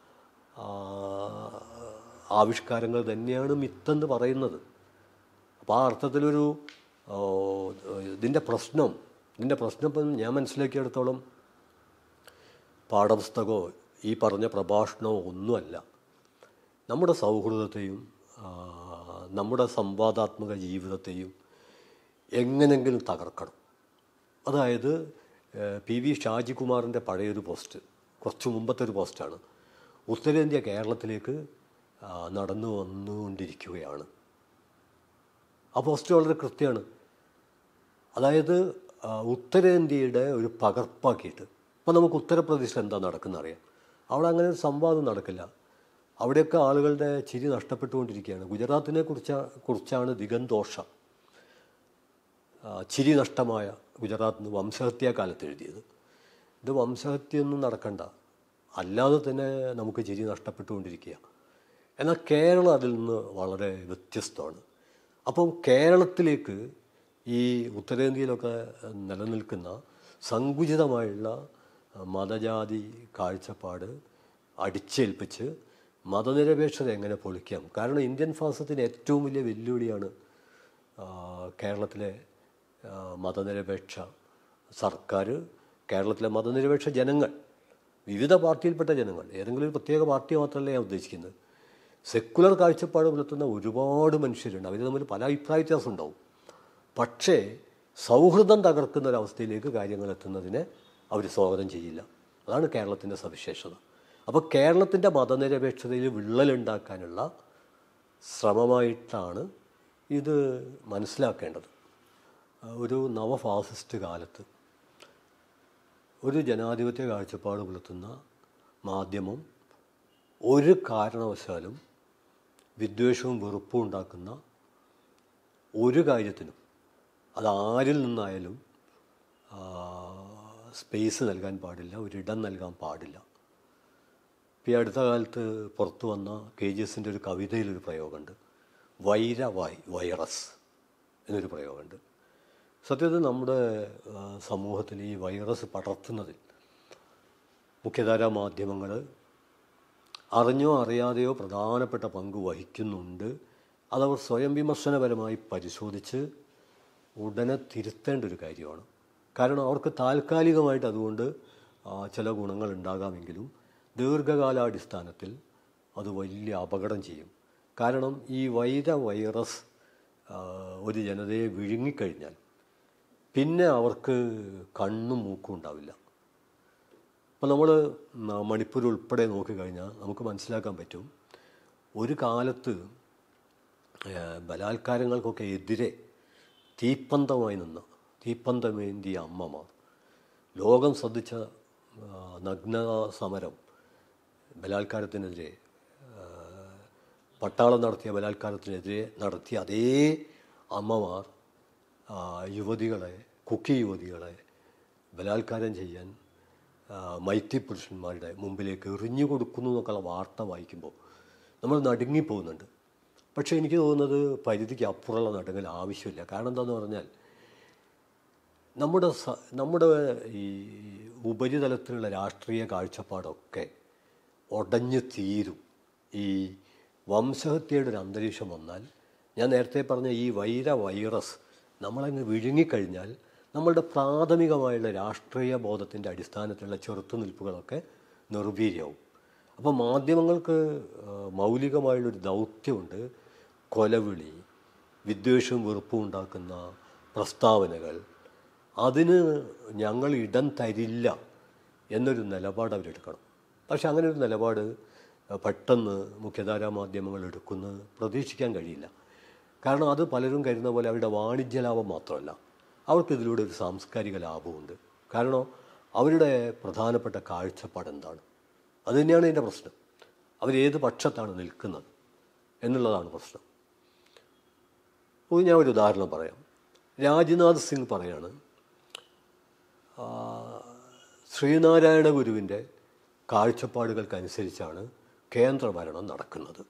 ആവിഷ്കാരങ്ങൾ തന്നെയാണ് മിത്തെന്ന് പറയുന്നത്. അപ്പോൾ ആ അർത്ഥത്തിലൊരു ഇതിൻ്റെ പ്രശ്നം ഇതിൻ്റെ പ്രശ്നം ഇപ്പം ഞാൻ മനസ്സിലാക്കിയെടുത്തോളം പാഠപുസ്തകമോ ഈ പറഞ്ഞ പ്രഭാഷണമോ ഒന്നുമല്ല. നമ്മുടെ സൗഹൃദത്തെയും നമ്മുടെ സംവാദാത്മക ജീവിതത്തെയും എങ്ങനെങ്കിലും തകർക്കണം. അതായത് പി വി ഷാജികുമാറിൻ്റെ പഴയൊരു പോസ്റ്റ്, കുറച്ച് മുമ്പത്തെ ഒരു പോസ്റ്റാണ്. ഉത്തരേന്ത്യ കേരളത്തിലേക്ക് നടന്നു വന്നുകൊണ്ടിരിക്കുകയാണ്. ആ പോസ്റ്റ് വളരെ കൃത്യമാണ്. അതായത് ഉത്തരേന്ത്യയുടെ ഒരു പകർപ്പാക്കിയിട്ട്, ഇപ്പോൾ നമുക്ക് ഉത്തർപ്രദേശിൽ എന്താ നടക്കുന്നത് അറിയാം. അവിടെ അങ്ങനെ ഒരു സംവാദം നടക്കില്ല. അവിടെയൊക്കെ ആളുകളുടെ ചിരി നഷ്ടപ്പെട്ടുകൊണ്ടിരിക്കുകയാണ്. ഗുജറാത്തിനെ കുറിച്ച കുറിച്ചാണ് ദിഗന്തോഷ ചിരി നഷ്ടമായ ഗുജറാത്ത് നിന്ന് വംശഹത്യാകാലത്ത് എഴുതിയത്. ഇത് വംശഹത്യയൊന്നും നടക്കണ്ട, അല്ലാതെ തന്നെ നമുക്ക് ചിരി നഷ്ടപ്പെട്ടുകൊണ്ടിരിക്കുക. എന്നാൽ കേരളം അതിൽ നിന്ന് വളരെ വ്യത്യസ്തമാണ്. അപ്പം കേരളത്തിലേക്ക് ഈ ഉത്തരേന്ത്യയിലൊക്കെ നിലനിൽക്കുന്ന സങ്കുചിതമായുള്ള മതജാതി കാഴ്ചപ്പാട് അടിച്ചേൽപ്പിച്ച് മതനിരപേക്ഷത എങ്ങനെ പൊളിക്കാം? കാരണം ഇന്ത്യൻ ഫാസിസത്തിന് ഏറ്റവും വലിയ വെല്ലുവിളിയാണ് കേരളത്തിലെ മതനിരപേക്ഷ സർക്കാർ, കേരളത്തിലെ മതനിരപേക്ഷ ജനങ്ങൾ, വിവിധ പാർട്ടിയിൽപ്പെട്ട ജനങ്ങൾ. ഏതെങ്കിലും ഒരു പ്രത്യേക പാർട്ടി മാത്രമല്ല ഞാൻ ഉദ്ദേശിക്കുന്നത്. സെക്കുലർ കാഴ്ചപ്പാട് പുലർത്തുന്ന ഒരുപാട് മനുഷ്യരുണ്ട്. അവർ തമ്മിൽ പല അഭിപ്രായ വ്യത്യാസം ഉണ്ടാവും. പക്ഷേ സൗഹൃദം തകർക്കുന്ന ഒരവസ്ഥയിലേക്ക് കാര്യങ്ങൾ എത്തുന്നതിനെ അവർ സ്വാഗതം ചെയ്യില്ല. അതാണ് കേരളത്തിൻ്റെ സവിശേഷത. അപ്പോൾ കേരളത്തിൻ്റെ മതനിരപേക്ഷതയിൽ വിള്ളലുണ്ടാക്കാനുള്ള ശ്രമമായിട്ടാണ് ഇത് മനസ്സിലാക്കേണ്ടത്. ഒരു നവഫാസിസ്റ്റ് കാലത്ത് ഒരു ജനാധിപത്യ കാഴ്ചപ്പാട് പുലർത്തുന്ന മാധ്യമം ഒരു കാരണവശാലും വിദ്വേഷവും വെറുപ്പും ഉണ്ടാക്കുന്ന ഒരു കാര്യത്തിനും അതാരിൽ നിന്നായാലും സ്പേസ് നൽകാൻ പാടില്ല, ഒരിടം നൽകാൻ പാടില്ല. ഇപ്പോൾ ഈ അടുത്ത കാലത്ത് പുറത്തു വന്ന കെ ജി എസിൻ്റെ ഒരു കവിതയിലൊരു പ്രയോഗമുണ്ട്, വൈര വൈ വൈറസ് എന്നൊരു പ്രയോഗമുണ്ട്. സത്യത്തിൽ നമ്മുടെ സമൂഹത്തിൽ ഈ വൈറസ് പടർത്തുന്നതിൽ മുഖ്യധാരാ മാധ്യമങ്ങൾ അറിഞ്ഞോ അറിയാതെയോ പ്രധാനപ്പെട്ട പങ്ക് വഹിക്കുന്നുണ്ട്. അതവർ സ്വയം വിമർശനപരമായി പരിശോധിച്ച് ഉടനെ തിരുത്തേണ്ട ഒരു കാര്യമാണ്. കാരണം അവർക്ക് താൽക്കാലികമായിട്ട് അതുകൊണ്ട് ചില ഗുണങ്ങൾ ഉണ്ടാകാമെങ്കിലും ദീർഘകാലാടിസ്ഥാനത്തിൽ അത് വലിയ അപകടം ചെയ്യും. കാരണം ഈ വൈര വൈറസ് ഒരു ജനതയെ വിഴുങ്ങിക്കഴിഞ്ഞാൽ പിന്നെ അവർക്ക് കണ്ണും മൂക്കും ഉണ്ടാവില്ല. അപ്പോൾ നമ്മൾ മണിപ്പൂർ ഉൾപ്പെടെ നോക്കിക്കഴിഞ്ഞാൽ നമുക്ക് മനസ്സിലാക്കാൻ പറ്റും, ഒരു കാലത്ത് ബലാത്കാരങ്ങൾക്കൊക്കെ എതിരെ തീപ്പന്തമായി നിന്ന തീപ്പന്തമേന്തിയ അമ്മമാർ, ലോകം ശ്രദ്ധിച്ച നഗ്ന സമരം, ബലാത്കാരത്തിനെതിരെ പട്ടാളം നടത്തിയ ബലാത്കാരത്തിനെതിരെ നടത്തിയ അതേ അമ്മമാർ യുവതികളെ, കുക്കി യുവതികളെ ബലാത്കാരം ചെയ്യാൻ മൈത്തി പുരുഷന്മാരുടെ മുമ്പിലേക്ക് എറിഞ്ഞു കൊടുക്കുന്നു എന്നൊക്കെയുള്ള വാർത്ത വായിക്കുമ്പോൾ നമ്മൾ നടുങ്ങിപ്പോകുന്നുണ്ട്. പക്ഷേ എനിക്ക് തോന്നുന്നത് പരിധിക്ക് അപ്പുറമുള്ള നടുങ്ങൽ ആവശ്യമില്ല. കാരണം എന്താണെന്ന് പറഞ്ഞാൽ നമ്മുടെ സ നമ്മുടെ ഈ ഉപരിതലത്തിലുള്ള രാഷ്ട്രീയ കാഴ്ചപ്പാടൊക്കെ ഉടഞ്ഞു തീരും. ഈ വംശഹത്യയുടെ ഒരു അന്തരീക്ഷം വന്നാൽ, ഞാൻ നേരത്തെ പറഞ്ഞ ഈ വൈര വൈറസ് നമ്മളങ്ങ് വിഴുങ്ങിക്കഴിഞ്ഞാൽ നമ്മളുടെ പ്രാഥമികമായുള്ള രാഷ്ട്രീയ ബോധത്തിൻ്റെ അടിസ്ഥാനത്തിലുള്ള ചെറുത്തുനിൽപ്പുകളൊക്കെ നിർവീര്യമാവും. അപ്പോൾ മാധ്യമങ്ങൾക്ക് മൗലികമായുള്ളൊരു ദൗത്യമുണ്ട്. കൊലവിളി, വിദ്വേഷവും വെറുപ്പും ഉണ്ടാക്കുന്ന പ്രസ്താവനകൾ, അതിന് ഞങ്ങൾ ഇടം തരില്ല എന്നൊരു നിലപാട് അവരെടുക്കണം. പക്ഷെ അങ്ങനെ ഒരു നിലപാട് പെട്ടെന്ന് മുഖ്യധാരാ മാധ്യമങ്ങൾ എടുക്കുന്നത് പ്രതീക്ഷിക്കാൻ കഴിയില്ല. കാരണം അത് പലരും കരുതുന്ന പോലെ അവരുടെ വാണിജ്യ ലാഭം മാത്രമല്ല, അവർക്കിതിലൂടെ ഒരു സാംസ്കാരിക ലാഭമുണ്ട്. കാരണം അവരുടെ പ്രധാനപ്പെട്ട കാഴ്ചപ്പാട് എന്താണ്, അത് തന്നെയാണ് ഇതിൻ്റെ പ്രശ്നം. അവരേത് പക്ഷത്താണ് നിൽക്കുന്നത് എന്നുള്ളതാണ് പ്രശ്നം. ഞാൻ ഒരു ഉദാഹരണം പറയാം. രാജ്നാഥ് സിംഗ് പറയാണ്, ശ്രീനാരായണ ഗുരുവിൻ്റെ കാഴ്ചപ്പാടുകൾക്കനുസരിച്ചാണ് കേന്ദ്രഭരണം നടക്കുന്നത്.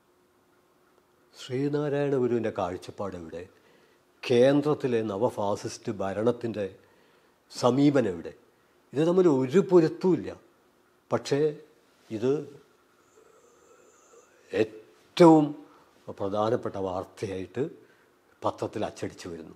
ശ്രീനാരായണ ഗുരുവിൻ്റെ കാഴ്ചപ്പാട് എവിടെ? കേന്ദ്രത്തിലെ നവഫാസിസ്റ്റ് ഭരണത്തിൻ്റെ സമീപനം എവിടെ? ഇത് തമ്മിൽ ഒരു പൊരുത്തവുമില്ല. പക്ഷേ ഇത് ഏറ്റവും പ്രധാനപ്പെട്ട വാർത്തയായിട്ട് പത്രത്തിൽ അച്ചടിച്ചു വരുന്നു.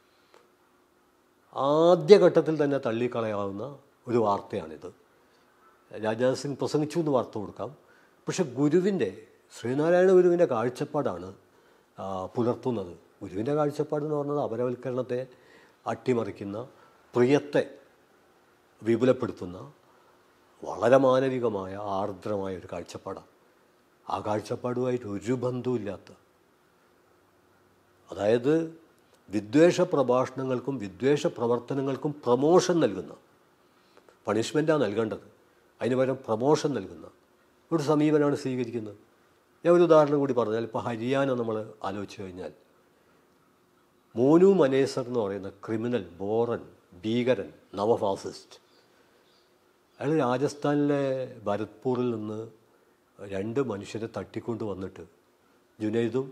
ആദ്യഘട്ടത്തിൽ തന്നെ തള്ളിക്കളയാവുന്ന ഒരു വാർത്തയാണിത്. രാജ്നാഥ് സിംഗ് പ്രസംഗിച്ചു എന്ന് വാർത്ത കൊടുക്കാം. പക്ഷെ ഗുരുവിൻ്റെ, ശ്രീനാരായണ ഗുരുവിൻ്റെ കാഴ്ചപ്പാടാണ് പുലർത്തുന്നത്. ഗുരുവിൻ്റെ കാഴ്ചപ്പാടെന്ന് പറഞ്ഞത് അപരവൽക്കരണത്തെ അട്ടിമറിക്കുന്ന, പ്രിയത്തെ വിപുലപ്പെടുത്തുന്ന വളരെ മാനവികമായ ആർദ്രമായ ഒരു കാഴ്ചപ്പാടാണ്. ആ കാഴ്ചപ്പാടുമായിട്ട് ഒരു ബന്ധവുമില്ലാത്ത, അതായത് വിദ്വേഷ പ്രഭാഷണങ്ങൾക്കും വിദ്വേഷ പ്രവർത്തനങ്ങൾക്കും പ്രമോഷൻ നൽകുന്ന, പണിഷ്മെൻറ്റാണ് നൽകേണ്ടത്, അതിന് പകരം പ്രമോഷൻ നൽകുന്ന ഒരു സമീപനമാണ് സ്വീകരിക്കുന്നത്. ഞാൻ ഒരു ഉദാഹരണം കൂടി പറഞ്ഞാൽ, ഇപ്പോൾ ഹരിയാന നമ്മൾ ആലോചിച്ച് കഴിഞ്ഞാൽ, മോനു മനേസർ എന്ന് പറയുന്ന ക്രിമിനൽ, ബോറൻ, ഭീകരൻ, നവഫാസിസ്റ്റ്, അയാൾ രാജസ്ഥാനിലെ ഭരത്പൂറിൽ നിന്ന് രണ്ട് മനുഷ്യരെ തട്ടിക്കൊണ്ട് വന്നിട്ട്, ജുനൈദും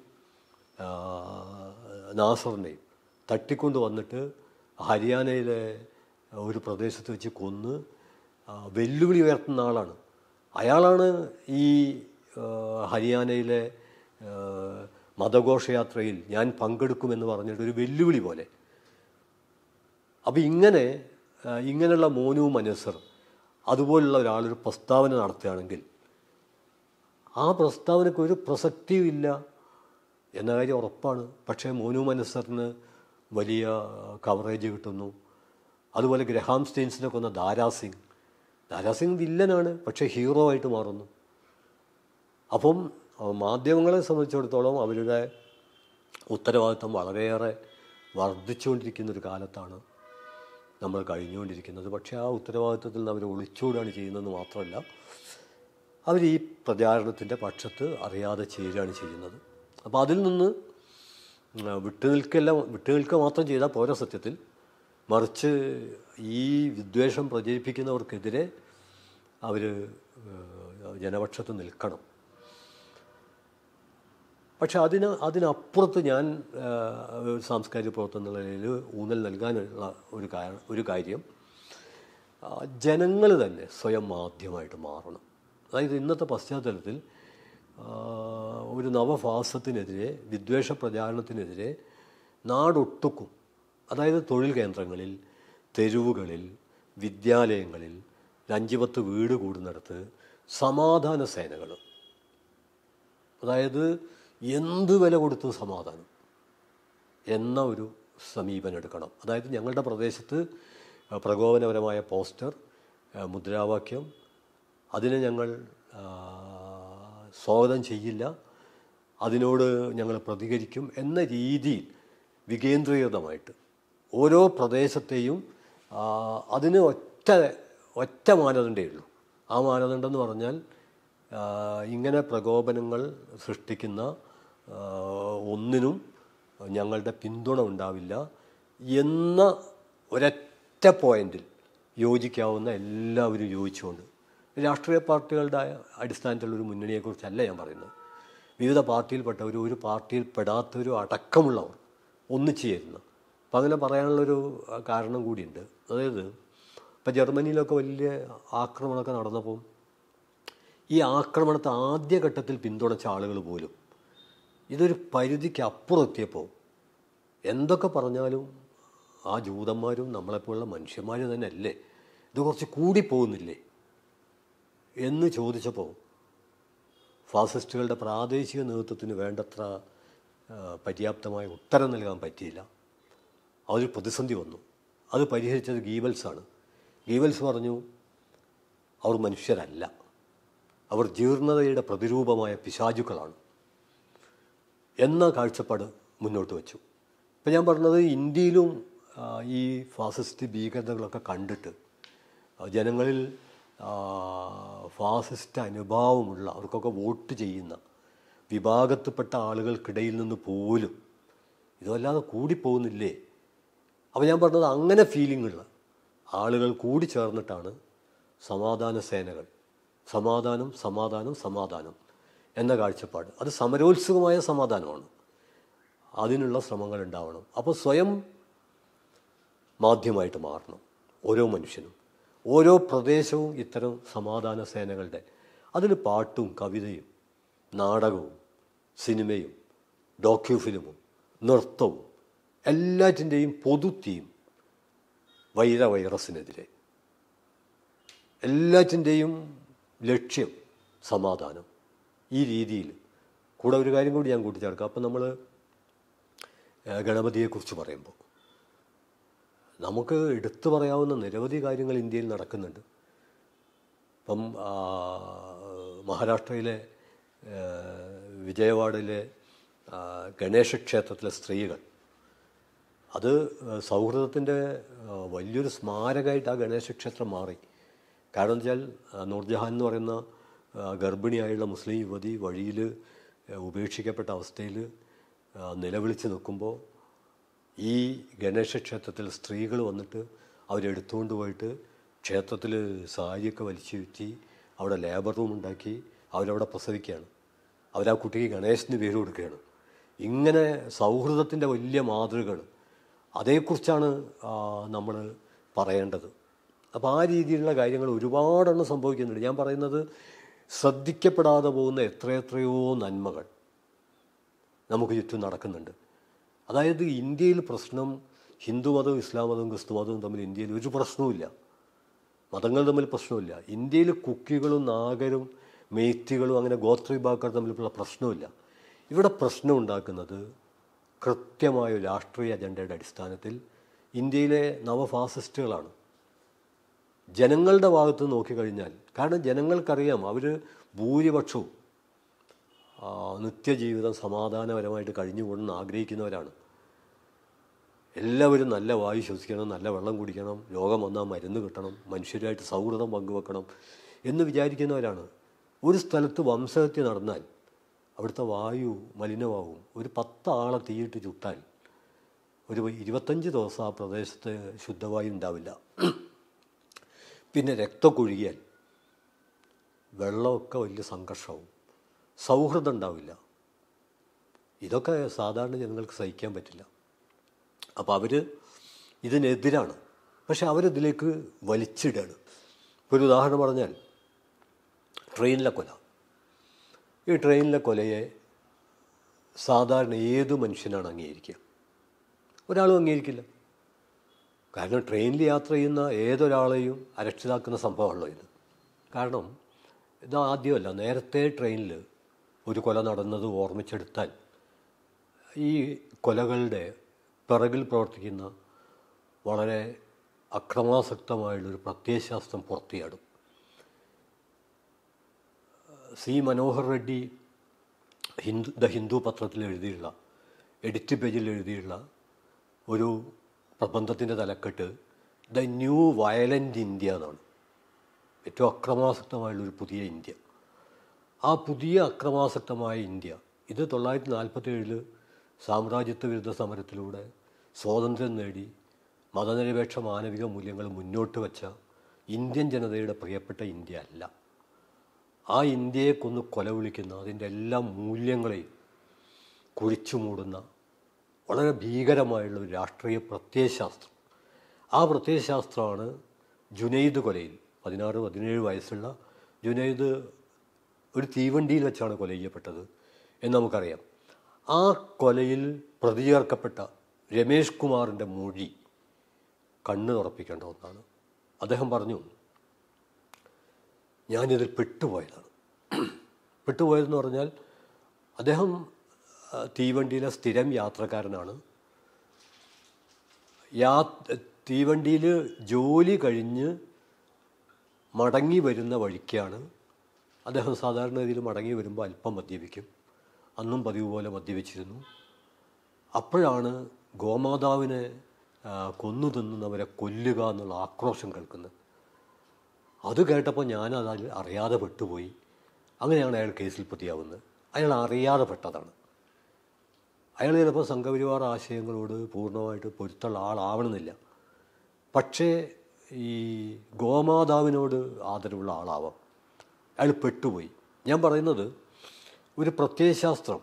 നാസറിനെയും തട്ടിക്കൊണ്ട് വന്നിട്ട് ഹരിയാനയിലെ ഒരു പ്രദേശത്ത് വെച്ച് കൊന്ന് വെല്ലുവിളി ഉയർത്തുന്ന ആളാണ്. അയാളാണ് ഈ ഹരിയാനയിലെ മതഘോഷയാത്രയിൽ ഞാൻ പങ്കെടുക്കുമെന്ന് പറഞ്ഞിട്ട് ഒരു വെല്ലുവിളി പോലെ. അപ്പോൾ ഇങ്ങനെ ഇങ്ങനെയുള്ള മോനു മനേസർ അതുപോലുള്ള ഒരാളൊരു പ്രസ്താവന നടത്തുകയാണെങ്കിൽ ആ പ്രസ്താവനയ്ക്ക് ഒരു പ്രസക്തിയും ഇല്ല എന്ന കാര്യം ഉറപ്പാണ്. പക്ഷേ മോനു മനേസറിന് വലിയ കവറേജ് കിട്ടുന്നു. അതുപോലെ ഗ്രഹാം സ്റ്റെയിൻസിനെ കൊന്ന ദാരാ സിംഗ്, ദാരാ സിംഗ് വില്ലനാണ്, പക്ഷേ ഹീറോ ആയിട്ട് മാറുന്നു. അപ്പം മാധ്യമങ്ങളെ സംബന്ധിച്ചിടത്തോളം അവരുടെ ഉത്തരവാദിത്വം വളരെയേറെ വർദ്ധിച്ചുകൊണ്ടിരിക്കുന്നൊരു കാലത്താണ് നമ്മൾ കഴിഞ്ഞുകൊണ്ടിരിക്കുന്നത്. പക്ഷേ ആ ഉത്തരവാദിത്വത്തിൽ നിന്ന് അവർ ഒളിച്ചോടുകയാണ് ചെയ്യുന്നതെന്ന് മാത്രമല്ല, അവർ ഈ പ്രചാരണത്തിൻ്റെ പക്ഷത്ത് അറിയാതെ ചേരുകയാണ് ചെയ്യുന്നത്. അപ്പോൾ അതിൽ നിന്ന് വിട്ടുനിൽക്കല്ല വിട്ടുനിൽക്കുക മാത്രം ചെയ്താൽ പോരാ സത്യത്തിൽ, മറിച്ച് ഈ വിദ്വേഷം പ്രചരിപ്പിക്കുന്നവർക്കെതിരെ അവർ ജനപക്ഷത്ത് നിൽക്കണം. പക്ഷെ അതിന് അതിനപ്പുറത്ത് ഞാൻ സാംസ്കാരിക പ്രവർത്തനങ്ങളിൽ ഊന്നൽ നൽകാനുള്ള ഒരു കാരണം ഒരു കാര്യം ജനങ്ങൾ തന്നെ സ്വയം മാധ്യമമായിട്ട് മാറണം. അതായത് ഇന്നത്തെ പശ്ചാത്തലത്തിൽ ഒരു നവഫാസത്തിനെതിരെ, വിദ്വേഷ പ്രചാരണത്തിനെതിരെ നാടൊട്ടുക്കും, അതായത് തൊഴിൽ കേന്ദ്രങ്ങളിൽ, തെരുവുകളിൽ, വിദ്യാലയങ്ങളിൽ, അഞ്ച് പത്ത് വീട് കൂടുന്നിടത്ത് സമാധാന സേനകൾ, അതായത് എന്ത് വില കൊടുത്തും സമാധാനം എന്ന ഒരു സമീപനം എടുക്കണം. അതായത് ഞങ്ങളുടെ പ്രദേശത്ത് പ്രകോപനപരമായ പോസ്റ്റർ, മുദ്രാവാക്യം, അതിനെ ഞങ്ങൾ സ്വാഗതം ചെയ്യില്ല, അതിനോട് ഞങ്ങൾ പ്രതികരിക്കും എന്ന രീതിയിൽ വികേന്ദ്രീകൃതമായിട്ട് ഓരോ പ്രദേശത്തെയും അതിന് ഒറ്റ ഒറ്റ മാനദണ്ഡമേ ഉള്ളൂ. ആ മാനദണ്ഡം എന്ന് പറഞ്ഞാൽ ഇങ്ങനെ പ്രകോപനങ്ങൾ സൃഷ്ടിക്കുന്ന ഒന്നിനും ഞങ്ങളുടെ പിന്തുണ ഉണ്ടാവില്ല എന്ന ഒരൊറ്റ പോയിന്റിൽ യോജിക്കാവുന്ന എല്ലാവരും യോജിച്ചുകൊണ്ട്, രാഷ്ട്രീയ പാർട്ടികളുടെ അടിസ്ഥാനത്തിലുള്ളൊരു മുന്നണിയെക്കുറിച്ചല്ല ഞാൻ പറയുന്നത്, വിവിധ പാർട്ടിയിൽപ്പെട്ടവരും ഒരു പാർട്ടിയിൽ പെടാത്തവരും അടക്കമുള്ളവർ ഒന്നിച്ചു ചേരുന്ന. അപ്പം അങ്ങനെ പറയാനുള്ളൊരു കാരണം കൂടിയുണ്ട്. അതായത് ഇപ്പം ജർമ്മനിയിലൊക്കെ വലിയ ആക്രമണമൊക്കെ നടന്നപ്പോൾ ഈ ആക്രമണത്തെ ആദ്യഘട്ടത്തിൽ പിന്തുണച്ച ആളുകൾ പോലും ഇതൊരു പരിധിക്ക് അപ്പുറം എത്തിയപ്പോൾ എന്തൊക്കെ പറഞ്ഞാലും ആ ജൂതന്മാരും നമ്മളെപ്പോലുള്ള മനുഷ്യന്മാർ തന്നെ അല്ലേ, ഇത് കുറച്ച് കൂടിപ്പോകുന്നില്ലേ എന്ന് ചോദിച്ചപ്പോൾ ഫാസിസ്റ്റുകളുടെ പ്രാദേശിക നേതൃത്വത്തിന് വേണ്ടത്ര പര്യാപ്തമായ ഉത്തരം നൽകാൻ പറ്റിയില്ല. അതൊരു പ്രതിസന്ധി വന്നു. അത് പരിഹരിച്ചത് ഗീബൽസാണ്. ഗീബൽസ് പറഞ്ഞു, അവർ മനുഷ്യരല്ല, അവർ ജീർണതയുടെ പ്രതിരൂപമായ പിശാചുക്കളാണ് എന്ന കാഴ്ചപ്പാട് മുന്നോട്ട് വച്ചു. ഇപ്പം ഞാൻ പറഞ്ഞത് ഇന്ത്യയിലും ഈ ഫാസിസ്റ്റ് ഭീകരതകളൊക്കെ കണ്ടിട്ട് ജനങ്ങളിൽ ഫാസിസ്റ്റ് അനുഭാവമുള്ള, അവർക്കൊക്കെ വോട്ട് ചെയ്യുന്ന വിഭാഗത്തിൽപ്പെട്ട ആളുകൾക്കിടയിൽ നിന്ന് പോലും ഇതല്ലാതെ കൂടിപ്പോകുന്നില്ലേ. അപ്പോൾ ഞാൻ പറഞ്ഞത് അങ്ങനെ ഫീലിങ്ങുള്ള ആളുകൾ കൂടി ചേർന്നിട്ടാണ് സമാധാന സേനകൾ, സമാധാനം സമാധാനം സമാധാനം എന്ന കാഴ്ചപ്പാട്, അത് സമരോത്സുകമായ സമാധാനമാണ്, അതിനുള്ള ശ്രമങ്ങൾ ഉണ്ടാവണം. അപ്പോൾ സ്വയം മാധ്യമമായിട്ട് മാറണം ഓരോ മനുഷ്യനും. ഓരോ പ്രദേശവും ഇത്തരം സമാധാന സേനകളുടെ, അതിൽ പാട്ടും കവിതയും നാടകവും സിനിമയും ഡോക്യു ഫിലിമും നൃത്തവും എല്ലാറ്റിൻ്റെയും പൊതു തീം വൈര വൈറസിനെതിരെ, എല്ലാറ്റിൻ്റെയും ലക്ഷ്യം സമാധാനം. ഈ രീതിയിൽ കൂടെ ഒരു കാര്യം കൂടി ഞാൻ കൂട്ടിച്ചേർക്കാം. അപ്പം നമ്മൾ ഗണപതിയെക്കുറിച്ച് പറയുമ്പോൾ നമുക്ക് എടുത്തു പറയാവുന്ന നിരവധി കാര്യങ്ങൾ ഇന്ത്യയിൽ നടക്കുന്നുണ്ട്. ഇപ്പം മഹാരാഷ്ട്രയിലെ വിജയവാഡയിലെ ഗണേശ ക്ഷേത്രത്തിലെ സ്ത്രീകൾ, അത് സൗഹൃദത്തിൻ്റെ വലിയൊരു സ്മാരകമായിട്ട് ആ ഗണേശ ക്ഷേത്രം മാറി. കാരണം എന്ന് വെച്ചാൽ നൂർജഹാൻ എന്ന് പറയുന്ന ഗർഭിണിയായുള്ള മുസ്ലിം യുവതി വഴിയിൽ ഉപേക്ഷിക്കപ്പെട്ട അവസ്ഥയിൽ നിലവിളിച്ച് നിൽക്കുമ്പോൾ ഈ ഗണേശ ക്ഷേത്രത്തിൽ സ്ത്രീകൾ വന്നിട്ട് അവരെടുത്തുകൊണ്ട് പോയിട്ട് ക്ഷേത്രത്തിൽ സാരിയൊക്കെ വലിച്ചു ചുറ്റി അവിടെ ലേബർ റൂം ഉണ്ടാക്കി അവരവിടെ പ്രസവിക്കുകയാണ്. അവരാ കുട്ടിക്ക് ഗണേശന് പേര് കൊടുക്കുകയാണ്. ഇങ്ങനെ സൗഹൃദത്തിൻ്റെ വലിയ മാതൃകകൾ, അതേക്കുറിച്ചാണ് നമ്മൾ പറയേണ്ടത്. അപ്പോൾ ആ രീതിയിലുള്ള കാര്യങ്ങൾ ഒരുപാടെണ്ണം സംഭവിക്കുന്നുണ്ട്. ഞാൻ പറയുന്നത് ശ്രദ്ധിക്കപ്പെടാതെ പോകുന്ന എത്രയെത്രയോ നന്മകൾ നമുക്ക് ചുറ്റും നടക്കുന്നുണ്ട്. അതായത് ഇന്ത്യയിൽ പ്രശ്നം ഹിന്ദുമതവും ഇസ്ലാം മതവും ക്രിസ്തു മതവും തമ്മിൽ ഇന്ത്യയിൽ ഒരു പ്രശ്നവുമില്ല, മതങ്ങൾ തമ്മിൽ പ്രശ്നമില്ല. ഇന്ത്യയിൽ കുക്കികളും നാഗരും മെയ്ത്തികളും അങ്ങനെ ഗോത്ര വിഭാഗക്കാർ തമ്മിലുള്ള പ്രശ്നമില്ല. ഇവിടെ പ്രശ്നം ഉണ്ടാക്കുന്നത് കൃത്യമായ രാഷ്ട്രീയ അജണ്ടയുടെ അടിസ്ഥാനത്തിൽ ഇന്ത്യയിലെ നവഫാസിസ്റ്റുകളാണ്. ജനങ്ങളുടെ ഭാഗത്ത് നോക്കിക്കഴിഞ്ഞാൽ, കാരണം ജനങ്ങൾക്കറിയാം അവർ ഭൂരിപക്ഷവും നിത്യജീവിതം സമാധാനപരമായിട്ട് കഴിഞ്ഞുകൊണ്ടെന്ന് ആഗ്രഹിക്കുന്നവരാണ്. എല്ലാവരും നല്ല വായു ശ്വസിക്കണം, നല്ല വെള്ളം കുടിക്കണം, രോഗം വന്നാൽ മരുന്ന് കിട്ടണം, മനുഷ്യരുമായിട്ട് സൗഹൃദം പങ്കുവെക്കണം എന്ന് വിചാരിക്കുന്നവരാണ്. ഒരു സ്ഥലത്ത് വംശഹത്യ നടന്നാൽ അവിടുത്തെ വായു മലിനമാവും. ഒരു പത്ത് ആളെ തീയിട്ട് ചുട്ടാൽ ഒരു ഇരുപത്തഞ്ച് ദിവസം ആ പ്രദേശത്ത് ശുദ്ധവായു ഉണ്ടാവില്ല. പിന്നെ രക്തമൊക്കെ ഒഴുകിയാൽ വെള്ളമൊക്കെ വലിയ സംഘർഷമാവും, സൗഹൃദം ഉണ്ടാവില്ല. ഇതൊക്കെ സാധാരണ ജനങ്ങൾക്ക് സഹിക്കാൻ പറ്റില്ല. അപ്പോൾ അവർ ഇതിനെതിരാണ്. പക്ഷെ അവരിതിലേക്ക് വലിച്ചിടുകയാണ്. ഇപ്പോൾ ഒരു ഉദാഹരണം പറഞ്ഞാൽ ട്രെയിനിലെ കൊല. ഈ ട്രെയിനിലെ കൊലയെ സാധാരണ ഏത് മനുഷ്യനാണ് അംഗീകരിക്കുക? ഒരാളും അംഗീകരിക്കില്ല. കാരണം ട്രെയിനിൽ യാത്ര ചെയ്യുന്ന ഏതൊരാളെയും അരക്ഷിതാക്കുന്ന സംഭവമാണല്ലോ ഇത്. കാരണം ഇത് ആദ്യമല്ല, നേരത്തെ ട്രെയിനിൽ ഒരു കൊല നടന്നത് ഓർമ്മിച്ചെടുത്താൽ ഈ കൊലകളുടെ പിറകിൽ പ്രവർത്തിക്കുന്ന വളരെ അക്രമാസക്തമായുള്ളൊരു പ്രത്യയശാസ്ത്രം പുറത്തിയാടും. സി മനോഹർ റെഡ്ഡി ഹിന്ദു ദ ഹിന്ദു പത്രത്തിൽ എഴുതിയുള്ള എഡിറ്റ് പേജിൽ എഴുതിയുള്ള ഒരു പ്രബന്ധത്തിൻ്റെ തലക്കെട്ട് ദ ന്യൂ വയലൻ്റ് ഇന്ത്യ എന്നാണ്. ഏറ്റവും അക്രമാസക്തമായുള്ളൊരു പുതിയ ഇന്ത്യ. ആ പുതിയ അക്രമാസക്തമായ ഇന്ത്യ ഇത് തൊള്ളായിരത്തി നാൽപ്പത്തി ഏഴില് സാമ്രാജ്യത്വ വിരുദ്ധ സമരത്തിലൂടെ സ്വാതന്ത്ര്യം നേടി മതനിരപേക്ഷ മാനവിക മൂല്യങ്ങൾ മുന്നോട്ട് വച്ച ഇന്ത്യൻ ജനതയുടെ പ്രിയപ്പെട്ട ഇന്ത്യ അല്ല. ആ ഇന്ത്യയെ കൊന്ന് കൊല വിളിക്കുന്ന അതിൻ്റെ എല്ലാ മൂല്യങ്ങളെയും കുഴിച്ചു മൂടുന്ന വളരെ ഭീകരമായുള്ള ഒരു രാഷ്ട്രീയ പ്രത്യയശാസ്ത്രം. ആ പ്രത്യയശാസ്ത്രമാണ് ജുനൈദ് കൊലയിൽ പതിനാറ് പതിനേഴ് വയസ്സുള്ള ജുനൈദ് ഒരു തീവണ്ടിയിൽ വെച്ചാണ് കൊല ചെയ്യപ്പെട്ടത് എന്ന് നമുക്കറിയാം. ആ കൊലയിൽ പ്രതി ചേർക്കപ്പെട്ട രമേഷ് കുമാറിൻ്റെ മൊഴി കണ്ണ് തുറപ്പിക്കേണ്ട ഒന്നാണ്. അദ്ദേഹം പറഞ്ഞു, ഞാനിതിൽ പെട്ടുപോയതാണ്. പെട്ടുപോയതെന്ന് പറഞ്ഞാൽ അദ്ദേഹം തീവണ്ടിയിലെ സ്ഥിരം യാത്രക്കാരനാണ്. യാ തീവണ്ടിയിൽ ജോലി കഴിഞ്ഞ് മടങ്ങി വരുന്ന വഴിക്കാണ് അദ്ദേഹം സാധാരണഗതിയിൽ മടങ്ങി വരുമ്പോൾ അല്പം മദ്യപിക്കും. അന്നും പതിവ് പോലെ മദ്യപിച്ചിരുന്നു. അപ്പോഴാണ് ഗോമാതാവിനെ കൊന്നു തിന്നുന്നവരെ കൊല്ലുക എന്നുള്ള ആക്രോശം കേൾക്കുന്നത്. അത് കേട്ടപ്പോൾ ഞാനത് അറിയാതെ പെട്ടുപോയി. അങ്ങനെയാണ് അയാൾ കേസിൽ പ്രതിയാവുന്നത്. അയാൾ അറിയാതെ പെട്ടതാണ്. അയാൾ ചിലപ്പോൾ സംഘപരിവാർ ആശയങ്ങളോട് പൂർണ്ണമായിട്ട് പൊരുത്തുള്ള ആളാവണമെന്നില്ല. പക്ഷേ ഈ ഗോമാതാവിനോട് ആദരവുള്ള ആളാവാം. അയാൾ പെട്ടുപോയി. ഞാൻ പറയുന്നത് ഒരു പ്രത്യയശാസ്ത്രം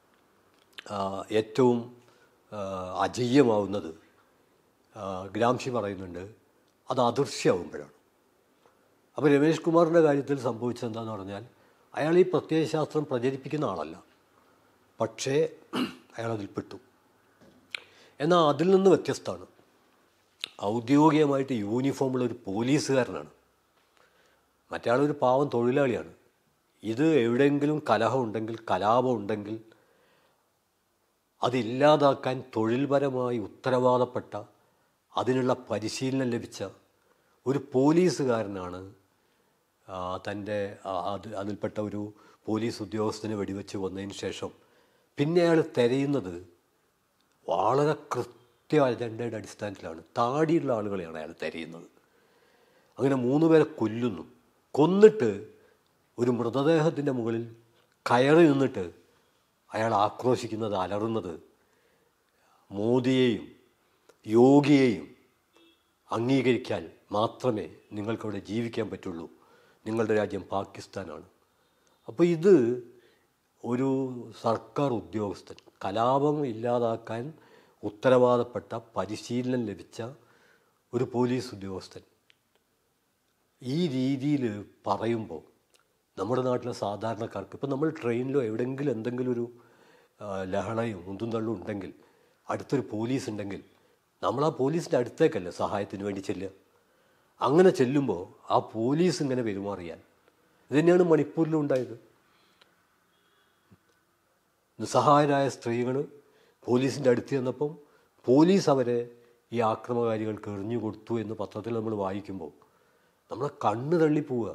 ഏറ്റവും അജയ്യമാവുന്നത് ഗ്രാംഷി പറയുന്നുണ്ട് അത് അദൃശ്യമാവുമ്പോഴാണ്. അപ്പോൾ രമേഷ് കുമാറിൻ്റെ കാര്യത്തിൽ സംഭവിച്ചത് എന്താണെന്ന് പറഞ്ഞാൽ അയാൾ ഈ പ്രത്യയശാസ്ത്രം പ്രചരിപ്പിക്കുന്ന ആളല്ല, പക്ഷേ അയാളതിൽ പെട്ടു. എന്നാൽ അതിൽ നിന്ന് വ്യത്യസ്തമാണ്. ഔദ്യോഗികമായിട്ട് യൂണിഫോമുള്ള ഒരു പോലീസുകാരനാണ്, മറ്റയാളൊരു പാവം തൊഴിലാളിയാണ്. ഇത് എവിടെയെങ്കിലും കലഹം ഉണ്ടെങ്കിൽ, കലാപം ഉണ്ടെങ്കിൽ അതില്ലാതാക്കാൻ തൊഴിൽപരമായി ഉത്തരവാദപ്പെട്ട, അതിനുള്ള പരിശീലനം ലഭിച്ച ഒരു പോലീസുകാരനാണ് തൻ്റെ അത് അതിൽപ്പെട്ട ഒരു പോലീസ് ഉദ്യോഗസ്ഥനെ വെടിവെച്ച് കൊന്നതിന് ശേഷം പിന്നെ അയാൾ തിരയുന്നത് വളരെ കൃത്യ അജണ്ടയുടെ അടിസ്ഥാനത്തിലാണ്. താടിയുള്ള ആളുകളെയാണ് അയാൾ തിരയുന്നത്. അങ്ങനെ മൂന്ന് പേരെ കൊല്ലുന്നു. കൊന്നിട്ട് ഒരു മൃതദേഹത്തിൻ്റെ മുകളിൽ കയറി നിന്നിട്ട് അയാൾ ആക്രോശിക്കുന്നത്, അലറുന്നത് മോദിയെയും യോഗിയെയും അംഗീകരിക്കാൻ മാത്രമേ നിങ്ങൾക്കവിടെ ജീവിക്കാൻ പറ്റുള്ളൂ, നിങ്ങളുടെ രാജ്യം പാകിസ്ഥാനാണ്. അപ്പോൾ ഇത് ഒരു സർക്കാർ ഉദ്യോഗസ്ഥൻ, കലാപം ഇല്ലാതാക്കാൻ ഉത്തരവാദപ്പെട്ട പരിശീലനം ലഭിച്ച ഒരു പോലീസ് ഉദ്യോഗസ്ഥൻ ഈ രീതിയിൽ പറയുമ്പോൾ നമ്മുടെ നാട്ടിലെ സാധാരണക്കാർക്ക്, ഇപ്പം നമ്മൾ ട്രെയിനിലോ എവിടെയെങ്കിലും എന്തെങ്കിലും ഒരു ലഹളയും ഉന്തും തള്ളും ഉണ്ടെങ്കിൽ, അടുത്തൊരു പോലീസ് ഉണ്ടെങ്കിൽ നമ്മൾ ആ പോലീസിൻ്റെ അടുത്തേക്കല്ലേ സഹായത്തിന് വേണ്ടി ചെല്ലുക. അങ്ങനെ ചെല്ലുമ്പോൾ ആ പോലീസ് ഇങ്ങനെ പെരുമാറിയാൽ, ഇത് തന്നെയാണ് മണിപ്പൂരിലും ഉണ്ടായത്. നിസ്സഹായരായ സ്ത്രീകൾ പോലീസിൻ്റെ അടുത്ത് ചെന്നപ്പം പോലീസ് അവരെ ഈ ആക്രമകാരികൾക്ക് എറിഞ്ഞു കൊടുത്തു എന്ന് പത്രത്തിൽ നമ്മൾ വായിക്കുമ്പോൾ നമ്മളെ കണ്ണ് തള്ളിപ്പോവുക.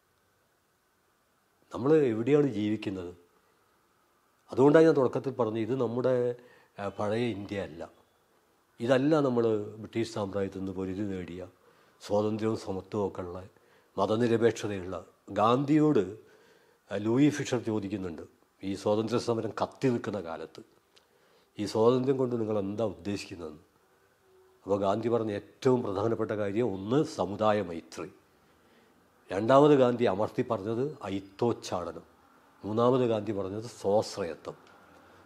നമ്മൾ എവിടെയാണ് ജീവിക്കുന്നത്? അതുകൊണ്ടാണ് ഞാൻ തുടക്കത്തിൽ പറഞ്ഞത്, ഇത് നമ്മുടെ പഴയ ഇന്ത്യ അല്ല. ഇതല്ല നമ്മൾ ബ്രിട്ടീഷ് സാമ്രാജ്യത്തിൽ നിന്ന് പൊരുതി നേടിയ സ്വാതന്ത്ര്യവും സമത്വവും ഒക്കെ ഉള്ള മതനിരപേക്ഷതയുള്ള. ഗാന്ധിയോട് ലൂയി ഫിഷർ ചോദിക്കുന്നുണ്ട്, ഈ സ്വാതന്ത്ര്യ സമരം കത്തി നിൽക്കുന്ന കാലത്ത് ഈ സ്വാതന്ത്ര്യം കൊണ്ട് നിങ്ങൾ എന്താ ഉദ്ദേശിക്കുന്നതെന്ന്. അപ്പോൾ ഗാന്ധി പറഞ്ഞ ഏറ്റവും പ്രധാനപ്പെട്ട കാര്യം ഒന്ന് സമുദായ മൈത്രി, രണ്ടാമത് ഗാന്ധി അമർത്തി പറഞ്ഞത് ഐത്തോച്ചാടനം, മൂന്നാമത് ഗാന്ധി പറഞ്ഞത് സ്വാശ്രയത്വം.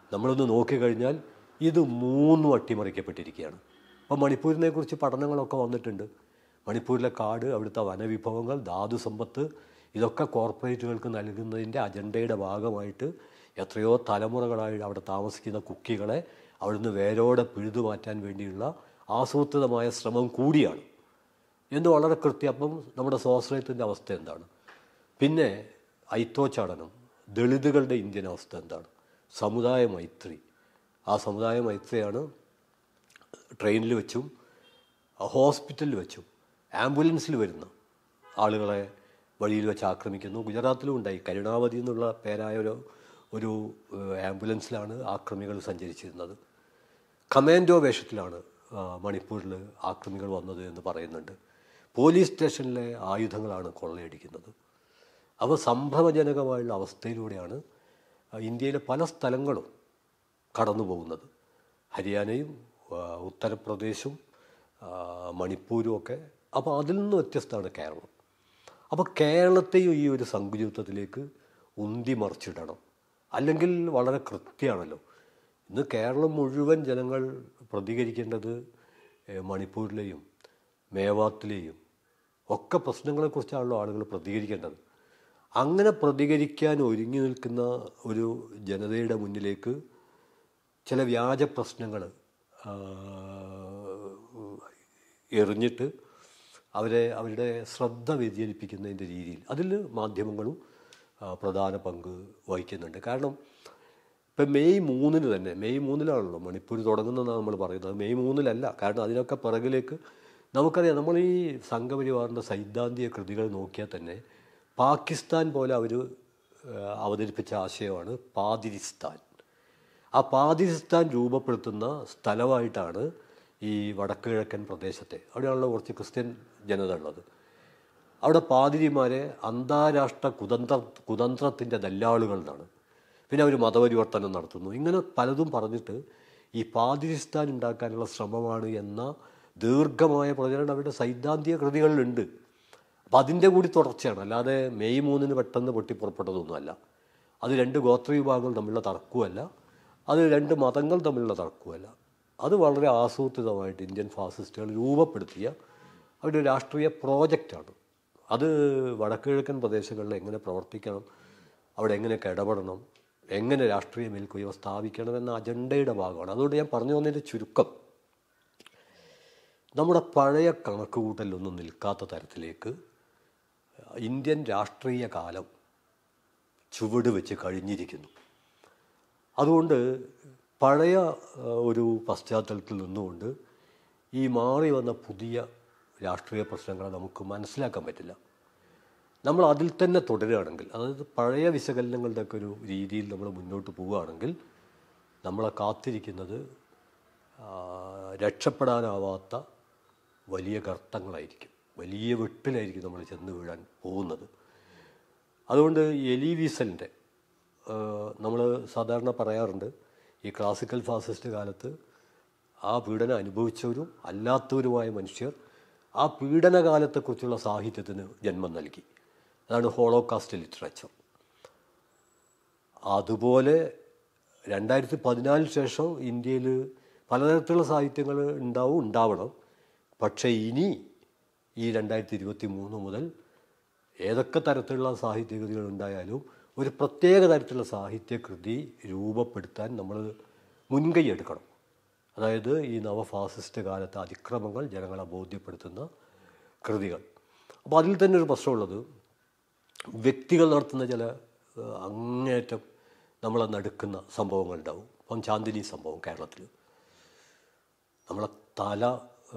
നമ്മളൊന്ന് നോക്കിക്കഴിഞ്ഞാൽ ഇത് മൂന്നും അട്ടിമറിക്കപ്പെട്ടിരിക്കുകയാണ്. അപ്പോൾ മണിപ്പൂരിനെ കുറിച്ച് പഠനങ്ങളൊക്കെ വന്നിട്ടുണ്ട്. മണിപ്പൂരിലെ കാട്, അവിടുത്തെ വനവിഭവങ്ങൾ, ധാതു സമ്പത്ത്, ഇതൊക്കെ കോർപ്പറേറ്റുകൾക്ക് നൽകുന്നതിൻ്റെ അജണ്ടയുടെ ഭാഗമായിട്ട് എത്രയോ തലമുറകളായി അവിടെ താമസിക്കുന്ന കുക്കികളെ അവിടുന്ന് വേരോടെ പിഴുതു മാറ്റാൻ വേണ്ടിയുള്ള ആസൂത്രിതമായ ശ്രമം കൂടിയാണ് എന്ന് വളരെ കൃത്യം. അപ്പം നമ്മുടെ സ്വാശ്രയത്തിൻ്റെ അവസ്ഥ എന്താണ്? പിന്നെ ഐത്തോച്ചാടനം, ദളിതുകളുടെ ഇന്ത്യൻ അവസ്ഥ എന്താണ്? സമുദായ മൈത്രി, ആ സമുദായ മൈത്രിയാണ് ട്രെയിനിൽ വെച്ചും ഹോസ്പിറ്റലിൽ വെച്ചും ആംബുലൻസിൽ വരുന്ന ആളുകളെ വഴിയിൽ വെച്ച് ആക്രമിക്കുന്നു. ഗുജറാത്തിലും ഉണ്ടായി. കരുണാവതി എന്നുള്ള പേരായ ഒരു ഒരു ആംബുലൻസിലാണ് ആക്രമികൾ സഞ്ചരിച്ചിരുന്നത്. കമാൻഡോ വേഷത്തിലാണ് മണിപ്പൂരിൽ ആക്രമികൾ വന്നത് എന്ന് പറയുന്നുണ്ട്. പോലീസ് സ്റ്റേഷനിലെ ആയുധങ്ങളാണ് കൊള്ളയടിക്കുന്നത്. അവ സംഭവജനകമായുള്ള അവസ്ഥയിലൂടെയാണ് ഇന്ത്യയിലെ പല സ്ഥലങ്ങളും കടന്നു പോകുന്നത്. ഹരിയാനയും ഉത്തർപ്രദേശും മണിപ്പൂരും ഒക്കെ. അപ്പോൾ അതിൽ നിന്ന് വ്യത്യസ്തമാണ് കേരളം. അപ്പോൾ കേരളത്തെയും ഈ ഒരു സങ്കുചിത്വത്തിലേക്ക് ഉന്തി മറിച്ചിടണം. അല്ലെങ്കിൽ വളരെ കൃത്യമാണല്ലോ, ഇന്ന് കേരളം മുഴുവൻ ജനങ്ങൾ പ്രതികരിക്കേണ്ടത് മണിപ്പൂരിലെയും മേവാത്തിലെയും ഒക്കെ പ്രശ്നങ്ങളെക്കുറിച്ചാണല്ലോ ആളുകൾ പ്രതികരിക്കേണ്ടത്. അങ്ങനെ പ്രതികരിക്കാൻ ഒരുങ്ങി നിൽക്കുന്ന ഒരു ജനതയുടെ മുന്നിലേക്ക് ചില വ്യാജ പ്രശ്നങ്ങൾ എറിഞ്ഞിട്ട് അവരെ അവരുടെ ശ്രദ്ധ വ്യതിചലിപ്പിക്കുന്നതിൻ്റെ രീതിയിൽ അതിൽ മാധ്യമങ്ങളും പ്രധാന പങ്ക് വഹിക്കുന്നുണ്ട്. കാരണം ഇപ്പം മെയ് മൂന്നിന് തന്നെ, മെയ് മൂന്നിലാണല്ലോ മണിപ്പൂർ തുടങ്ങുന്നതെന്നാണ് നമ്മൾ പറയുന്നത്. മെയ് മൂന്നിലല്ല. കാരണം അതിനൊക്കെ പിറകിലേക്ക് നമുക്കറിയാം. നമ്മൾ ഈ സംഘപരിവാറിൻ്റെ സൈദ്ധാന്തിക കൃതികൾ നോക്കിയാൽ തന്നെ പാകിസ്ഥാൻ പോലെ അവർ അവതരിപ്പിച്ച ആശയമാണ് പാതിരിസ്ഥാൻ. ആ പാതിരിസ്ഥാൻ രൂപപ്പെടുത്തുന്ന സ്ഥലമായിട്ടാണ് ഈ വടക്ക് കിഴക്കൻ പ്രദേശത്തെ, അവിടെയാണല്ലോ കുറച്ച് ക്രിസ്ത്യൻ ജനത ഉള്ളത്. അവിടെ പാതിരിമാരെ അന്താരാഷ്ട്ര കുതന്ത്ര കുതന്ത്രത്തിൻ്റെ ദല്ലാളുകൾ എന്നാണ്. പിന്നെ അവർ മതപരിവർത്തനം നടത്തുന്നു. ഇങ്ങനെ പലതും പറഞ്ഞിട്ട് ഈ പാതിരിസ്ഥാൻ ഉണ്ടാക്കാനുള്ള ശ്രമമാണ് എന്ന ദീർഘമായ പ്രചരണം അവരുടെ സൈദ്ധാന്തിക കൃതികളിലുണ്ട്. അപ്പം അതിൻ്റെ കൂടി തുടർച്ചയാണ്. അല്ലാതെ മെയ് മൂന്നിന് പെട്ടെന്ന് പൊട്ടിപ്പുറപ്പെട്ടതൊന്നുമല്ല. അത് രണ്ട് ഗോത്ര വിഭാഗങ്ങൾ തമ്മിലുള്ള തർക്കമല്ല, അത് രണ്ട് മതങ്ങൾ തമ്മിലുള്ള തർക്കമല്ല. അത് വളരെ ആസൂത്രിതമായിട്ട് ഇന്ത്യൻ ഫാസിസ്റ്റുകൾ രൂപപ്പെടുത്തിയ അവരുടെ രാഷ്ട്രീയ പ്രോജക്റ്റാണ്. അത് വടക്ക് കിഴക്കൻ പ്രദേശങ്ങളിൽ എങ്ങനെ പ്രവർത്തിക്കണം, അവിടെ എങ്ങനെയൊക്കെ ഇടപെടണം, എങ്ങനെ രാഷ്ട്രീയ മേൽക്കൊയ്മ സ്ഥാപിക്കണം എന്ന അജണ്ടയുടെ ഭാഗമാണ്. അതുകൊണ്ട് ഞാൻ പറഞ്ഞു വന്നതിൻ്റെ ചുരുക്കം, നമ്മുടെ പഴയ കണക്കുകൂട്ടലൊന്നും നിൽക്കാത്ത തരത്തിലേക്ക് ഇന്ത്യൻ രാഷ്ട്രീയ കാലം ചുവട് വെച്ച് കഴിഞ്ഞിരിക്കുന്നു. അതുകൊണ്ട് പഴയ ഒരു പശ്ചാത്തലത്തിൽ നിന്നുകൊണ്ട് ഈ മാറി വന്ന പുതിയ രാഷ്ട്രീയ പ്രശ്നങ്ങളെ നമുക്ക് മനസ്സിലാക്കാൻ പറ്റില്ല. നമ്മൾ അതിൽ തന്നെ തുടരുകയാണെങ്കിൽ, അതായത് പഴയ വിശകലനങ്ങളുടെയൊക്കെ ഒരു രീതിയിൽ നമ്മൾ മുന്നോട്ട് പോവുകയാണെങ്കിൽ നമ്മളെ കാത്തിരിക്കുന്നത് രക്ഷപ്പെടാനാവാത്ത വലിയ ഗർത്തങ്ങളായിരിക്കും, വലിയ വെട്ടിലായിരിക്കും നമ്മൾ ചെന്ന് വീഴാൻ പോകുന്നത്. അതുകൊണ്ട് എലി വീസലിൻ്റെ നമ്മൾ സാധാരണ പറയാറുണ്ട്, ഈ ക്ലാസിക്കൽ ഫാസിസ്റ്റ് കാലത്ത് ആ പീഡനം അനുഭവിച്ചവരും അല്ലാത്തവരുമായ മനുഷ്യർ ആ പീഡനകാലത്തെക്കുറിച്ചുള്ള സാഹിത്യത്തിന് ജന്മം നൽകി. അതാണ് ഹോളോകാസ്റ്റ് ലിറ്ററേച്ചർ. അതുപോലെ രണ്ടായിരത്തി പതിനാലിന് ശേഷം ഇന്ത്യയിൽ പലതരത്തിലുള്ള സാഹിത്യങ്ങൾ ഉണ്ടാവും, ഉണ്ടാവണം. പക്ഷേ ഇനി ഈ രണ്ടായിരത്തി ഇരുപത്തി മൂന്ന് മുതൽ ഏതൊക്കെ തരത്തിലുള്ള സാഹിത്യകൃതികൾ ഉണ്ടായാലും ഒരു പ്രത്യേക തരത്തിലുള്ള സാഹിത്യകൃതി രൂപപ്പെടുത്താൻ നമ്മൾ മുൻകൈ എടുക്കണം. അതായത് ഈ നവഫാസിസ്റ്റ് കാലത്തെ അതിക്രമങ്ങൾ ജനങ്ങളെ ബോധ്യപ്പെടുത്തുന്ന കൃതികൾ. അപ്പോൾ അതിൽ തന്നെ ഒരു പ്രശ്നമുള്ളത്, വ്യക്തികൾ നടത്തുന്ന ചില അങ്ങേയറ്റം നമ്മളെ നടുക്കുന്ന സംഭവങ്ങളുണ്ടാവും. ഇപ്പം ചാന്ദിനി സംഭവം കേരളത്തിൽ നമ്മളെ തല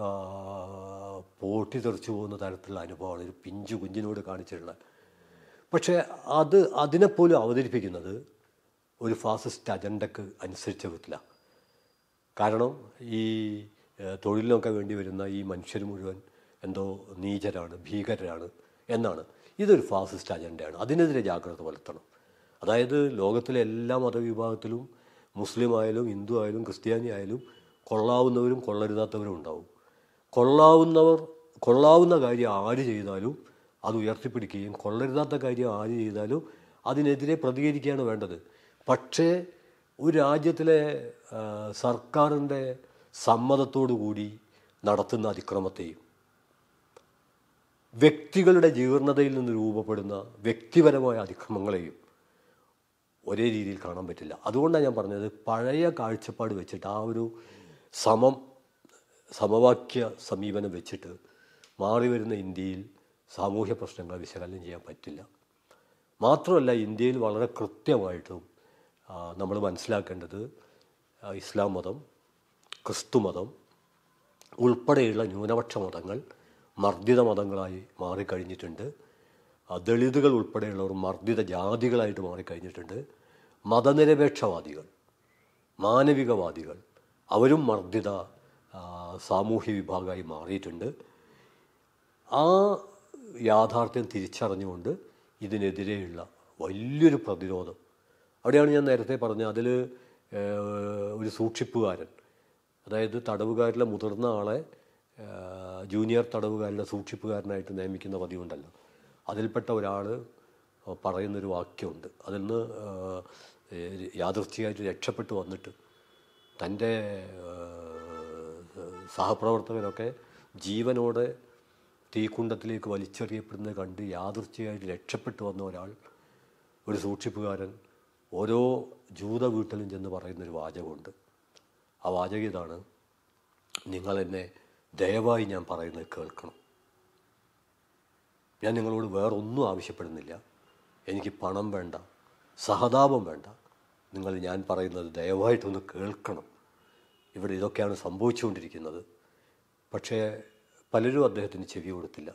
പൊട്ടി തെറിച്ചു പോകുന്ന തരത്തിലുള്ള അനുഭവമാണ് ഒരു പിഞ്ചു കുഞ്ഞിനോട് കാണിച്ചിട്ടുള്ളത്. പക്ഷേ അത് അതിനെപ്പോലും അവതരിപ്പിക്കുന്നത് ഒരു ഫാസിസ്റ്റ് അജണ്ടക്ക് അനുസരിച്ച വിധത്തില്ല. കാരണം ഈ തൊഴിലിനൊക്കെ വേണ്ടി വരുന്ന ഈ മനുഷ്യർ മുഴുവൻ എന്തോ നീചരാണ്, ഭീകരരാണ് എന്നാണ്. ഇതൊരു ഫാസിസ്റ്റ് അജണ്ടയാണ്. അതിനെതിരെ ജാഗ്രത പുലർത്തണം. അതായത് ലോകത്തിലെ എല്ലാ മതവിഭാഗത്തിലും മുസ്ലിം ആയാലും ഹിന്ദു ആയാലും ക്രിസ്ത്യാനി ആയാലും കൊള്ളാവുന്നവരും കൊള്ളരുതാത്തവരും ഉണ്ടാവും. കൊള്ളാവുന്നവർ കൊള്ളാവുന്ന കാര്യം ആര് ചെയ്താലും അത് ഉയർത്തിപ്പിടിക്കുകയും കൊള്ളരുതാത്ത കാര്യം ആര് ചെയ്താലും അതിനെതിരെ പ്രതികരിക്കുകയാണ് വേണ്ടത്. പക്ഷേ ഒരു രാജ്യത്തിലെ സർക്കാരിൻ്റെ സമ്മതത്തോടു കൂടി നടത്തുന്ന അതിക്രമത്തെയും വ്യക്തികളുടെ ജീർണതയിൽ നിന്ന് രൂപപ്പെടുന്ന വ്യക്തിപരമായ അതിക്രമങ്ങളെയും ഒരേ രീതിയിൽ കാണാൻ പറ്റില്ല. അതുകൊണ്ടാണ് ഞാൻ പറഞ്ഞത്, പഴയ കാഴ്ചപ്പാട് വെച്ചിട്ട് ആ ഒരു സമം സമവാക്യ സമീപനം വെച്ചിട്ട് മാറി വരുന്ന ഇന്ത്യയിൽ സാമൂഹ്യ പ്രശ്നങ്ങൾ വിശകലനം ചെയ്യാൻ പറ്റില്ല. മാത്രമല്ല, ഇന്ത്യയിൽ വളരെ കൃത്യമായിട്ടും നമ്മൾ മനസ്സിലാക്കേണ്ടത് ഇസ്ലാം മതം, ക്രിസ്തു മതം ഉൾപ്പെടെയുള്ള ന്യൂനപക്ഷ മതങ്ങൾ മർദ്ദിത മതങ്ങളായി മാറിക്കഴിഞ്ഞിട്ടുണ്ട്. ദളിതുകൾ ഉൾപ്പെടെയുള്ളവർ മർദ്ദിത ജാതികളായിട്ട് മാറിക്കഴിഞ്ഞിട്ടുണ്ട്. മതനിരപേക്ഷവാദികൾ, മാനവികവാദികൾ അവരും മർദ്ദിത സാമൂഹ്യ വിഭാഗമായി മാറിയിട്ടുണ്ട്. ആ യാഥാർത്ഥ്യം തിരിച്ചറിഞ്ഞുകൊണ്ട് ഇതിനെതിരെയുള്ള വലിയൊരു പ്രതിരോധം, അവിടെയാണ് ഞാൻ നേരത്തെ പറഞ്ഞത്, അതിൽ ഒരു സൂക്ഷിപ്പുകാരൻ, അതായത് തടവുകാരിലെ മുതിർന്ന ആളെ ജൂനിയർ തടവുകാരുടെ സൂക്ഷിപ്പുകാരനായിട്ട് നിയമിക്കുന്ന പതിവുണ്ടല്ലോ, അതിൽപ്പെട്ട ഒരാൾ പറയുന്നൊരു വാക്യമുണ്ട്. അതിൽ നിന്ന് യാദൃച്ഛികമായിട്ട് രക്ഷപ്പെട്ടു വന്നിട്ട് തൻ്റെ സഹപ്രവർത്തകരൊക്കെ ജീവനോടെ തീക്കുണ്ടത്തിലേക്ക് വലിച്ചെറിയപ്പെടുന്നത് കണ്ട് യാദൃച്ഛികമായിട്ട് രക്ഷപ്പെട്ടു വന്ന ഒരാൾ, ഒരു സൂക്ഷിപ്പുകാരൻ ഓരോ ജൂത വീട്ടിലും ചെന്ന് പറയുന്നൊരു വാചകമുണ്ട്. ആ വാചകം ഇതാണ്: നിങ്ങളെന്നെ ദയവായി ഞാൻ പറയുന്നത് കേൾക്കണം. ഞാൻ നിങ്ങളോട് വേറൊന്നും ആവശ്യപ്പെടുന്നില്ല. എനിക്ക് പണം വേണ്ട, സഹതാപം വേണ്ട. നിങ്ങൾ ഞാൻ പറയുന്നത് ദയവായിട്ടൊന്ന് കേൾക്കണം. ഇവിടെ ഇതൊക്കെയാണ് സംഭവിച്ചുകൊണ്ടിരിക്കുന്നത്. പക്ഷേ പലരും അദ്ദേഹത്തിന് ചെവി കൊടുത്തില്ല.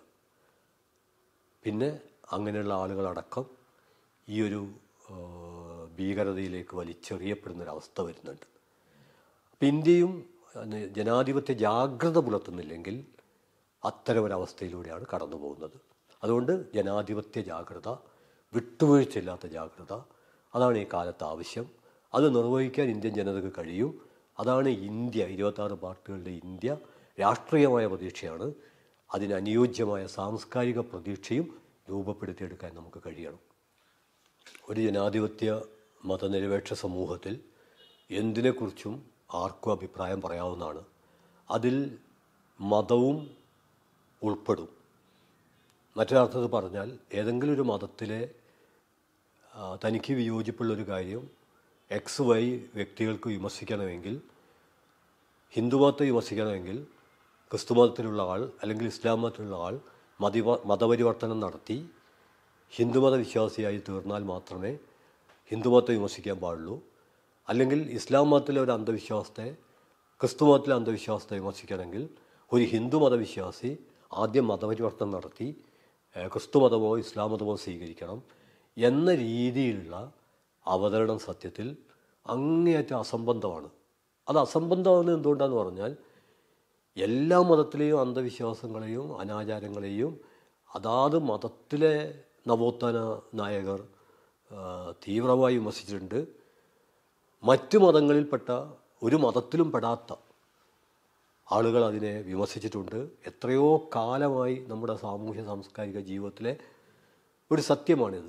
പിന്നെ അങ്ങനെയുള്ള ആളുകളടക്കം ഈ ഒരു ഭീകരതയിലേക്ക് വലിച്ചെറിയപ്പെടുന്നൊരവസ്ഥ വരുന്നുണ്ട്. അപ്പം ഇന്ത്യയും ജനാധിപത്യ ജാഗ്രത പുലർത്തുന്നില്ലെങ്കിൽ അത്തരം ഒരവസ്ഥയിലൂടെയാണ് കടന്നു പോകുന്നത്. അതുകൊണ്ട് ജനാധിപത്യ ജാഗ്രത, വിട്ടുവീഴ്ചയില്ലാത്ത ജാഗ്രത, അതാണ് ഈ കാലത്ത് ആവശ്യം. അത് നിർവഹിക്കാൻ ഇന്ത്യൻ ജനതയ്ക്ക് കഴിയും. അതാണ് ഇന്ത്യ, ഇരുപത്താറ് പാർട്ടികളുടെ ഇന്ത്യ രാഷ്ട്രീയമായ പ്രതീക്ഷയാണ്. അതിനനുയോജ്യമായ സാംസ്കാരിക പ്രതീക്ഷയും രൂപപ്പെടുത്തിയെടുക്കാൻ നമുക്ക് കഴിയണം. ഒരു ജനാധിപത്യ മതനിരപേക്ഷ സമൂഹത്തിൽ എന്തിനെക്കുറിച്ചും ആർക്കും അഭിപ്രായം പറയാവുന്നതാണ്. അതിൽ മതവും ഉൾപ്പെടും. മറ്റൊരർത്ഥത്തിൽ പറഞ്ഞാൽ, ഏതെങ്കിലും ഒരു മതത്തിലെ തനിക്ക് വിയോജിപ്പുള്ളൊരു കാര്യം എക്സ് വൈ വ്യക്തികൾക്ക് വിമർശിക്കണമെങ്കിൽ, ഹിന്ദുമതത്തെ വിമർശിക്കണമെങ്കിൽ ക്രിസ്തു മതത്തിലുള്ള ആൾ അല്ലെങ്കിൽ ഇസ്ലാം മതത്തിലുള്ള ആൾ മതിവ മതപരിവർത്തനം നടത്തി ഹിന്ദുമത വിശ്വാസിയായി തീർന്നാൽ മാത്രമേ ഹിന്ദുമതത്തെ വിമർശിക്കാൻ പാടുള്ളൂ. അല്ലെങ്കിൽ ഇസ്ലാം മതത്തിലെ ഒരു അന്ധവിശ്വാസത്തെ ക്രിസ്തു മതത്തിലെ അന്ധവിശ്വാസത്തെ വിമർശിക്കണമെങ്കിൽ ഒരു ഹിന്ദു മതവിശ്വാസി ആദ്യം മതപരിവർത്തനം നടത്തി ക്രിസ്തു മതമോ ഇസ്ലാം മതമോ സ്വീകരിക്കണം എന്ന രീതിയിലുള്ള അവതരണം സത്യത്തിൽ അങ്ങേയറ്റം അസംബന്ധമാണ്. അത് അസംബന്ധമാകുന്നത് എന്തുകൊണ്ടാണെന്ന് പറഞ്ഞാൽ, എല്ലാ മതത്തിലെയും അന്ധവിശ്വാസങ്ങളെയും അനാചാരങ്ങളെയും അതാത് മതത്തിലെ നവോത്ഥാന നായകർ തീവ്രമായി വിമർശിച്ചിട്ടുണ്ട്. മറ്റു മതങ്ങളിൽപ്പെട്ട ഒരു മതത്തിലും പെടാത്ത ആളുകൾ അതിനെ വിമർശിച്ചിട്ടുണ്ട്. എത്രയോ കാലമായി നമ്മുടെ സാമൂഹ്യ സാംസ്കാരിക ജീവിതത്തിലെ ഒരു സത്യമാണിത്.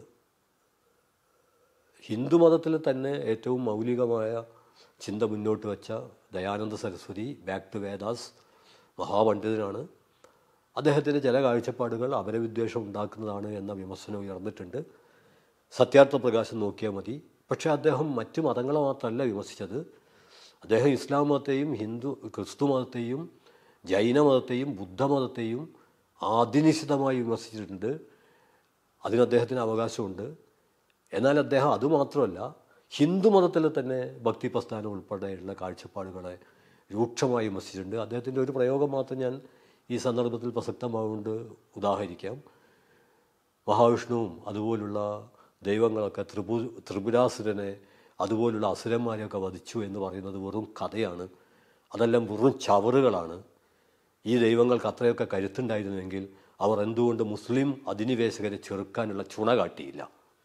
ഹിന്ദുമതത്തിൽ തന്നെ ഏറ്റവും മൗലികമായ ചിന്ത മുന്നോട്ട് വെച്ച ദയാനന്ദ സരസ്വതി, ബാക്ക് ടു വേദാസ് മഹാപണ്ഡിതനാണ്. അദ്ദേഹത്തിൻ്റെ ചില കാഴ്ചപ്പാടുകൾ അപരവിദ്വേഷം ഉണ്ടാക്കുന്നതാണ് എന്ന വിമർശനം ഉയർന്നിട്ടുണ്ട്. സത്യാർത്ഥ പ്രകാശം നോക്കിയാൽ മതി. പക്ഷേ അദ്ദേഹം മറ്റ് മതങ്ങളെ മാത്രമല്ല വിമർശിച്ചത്. അദ്ദേഹം ഇസ്ലാം മതത്തെയും ഹിന്ദു ക്രിസ്തു മതത്തെയും ജൈനമതത്തെയും ബുദ്ധമതത്തെയും ആദിനിശ്ചിതമായി വിമർശിച്ചിട്ടുണ്ട്. അതിന് അദ്ദേഹത്തിന് അവകാശമുണ്ട്. എന്നാൽ അദ്ദേഹം അതുമാത്രമല്ല, ഹിന്ദു മതത്തിൽ തന്നെ ഭക്തി പ്രസ്ഥാനം ഉൾപ്പെടെയുള്ള കാഴ്ചപ്പാടുകളെ രൂക്ഷമായി വിമർശിച്ചിട്ടുണ്ട്. അദ്ദേഹത്തിൻ്റെ ഒരു പ്രയോഗം മാത്രം ഞാൻ ഈ സന്ദർഭത്തിൽ പ്രസക്തമാകൊണ്ട് ഉദാഹരിക്കാം. മഹാവിഷ്ണുവും അതുപോലുള്ള ദൈവങ്ങളൊക്കെ ത്രിപു ത്രിപുരാസുരനെ അതുപോലുള്ള അസുരന്മാരെയൊക്കെ വധിച്ചു എന്ന് പറയുന്നത് വെറും കഥയാണ്. അതെല്ലാം വെറും ചവറുകളാണ്. ഈ ദൈവങ്ങൾക്ക് അത്രയൊക്കെ കരുത്തുണ്ടായിരുന്നെങ്കിൽ അവർ എന്തുകൊണ്ട് മുസ്ലിം അധിനിവേശകരെ ചെറുക്കാനുള്ള ചുണ കാട്ടിയില്ല?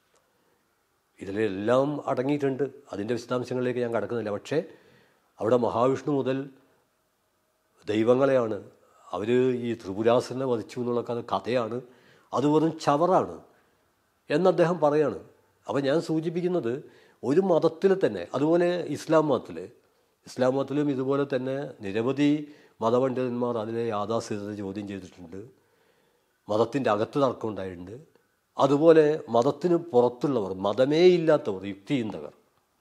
ഇതിലെല്ലാം അടങ്ങിയിട്ടുണ്ട്. അതിൻ്റെ വിശദാംശങ്ങളിലേക്ക് ഞാൻ കടക്കുന്നില്ല. പക്ഷേ അവിടെ മഹാവിഷ്ണു മുതൽ ദൈവങ്ങളെയാണ് അവർ ഈ ത്രിപുരാസുരനെ വധിച്ചു എന്നുള്ള കഥ കഥയാണ്. അത് വെറും ചവറാണ് എന്ന് അദ്ദേഹം പറയാണ്. അപ്പോൾ ഞാൻ സൂചിപ്പിക്കുന്നത്, ഒരു മതത്തിൽ തന്നെ, അതുപോലെ ഇസ്ലാം മതത്തിൽ ഇസ്ലാം മതത്തിലും ഇതുപോലെ തന്നെ നിരവധി മതപണ്ഡിതന്മാർ അതിലെ യാഥാസ്ഥിതത ചോദ്യം ചെയ്തിട്ടുണ്ട്. മതത്തിൻ്റെ അകത്ത് തർക്കം ഉണ്ടായിട്ടുണ്ട്. അതുപോലെ മതത്തിന് പുറത്തുള്ളവർ, മതമേ ഇല്ലാത്തവർ, യുക്തിചിന്തകർ.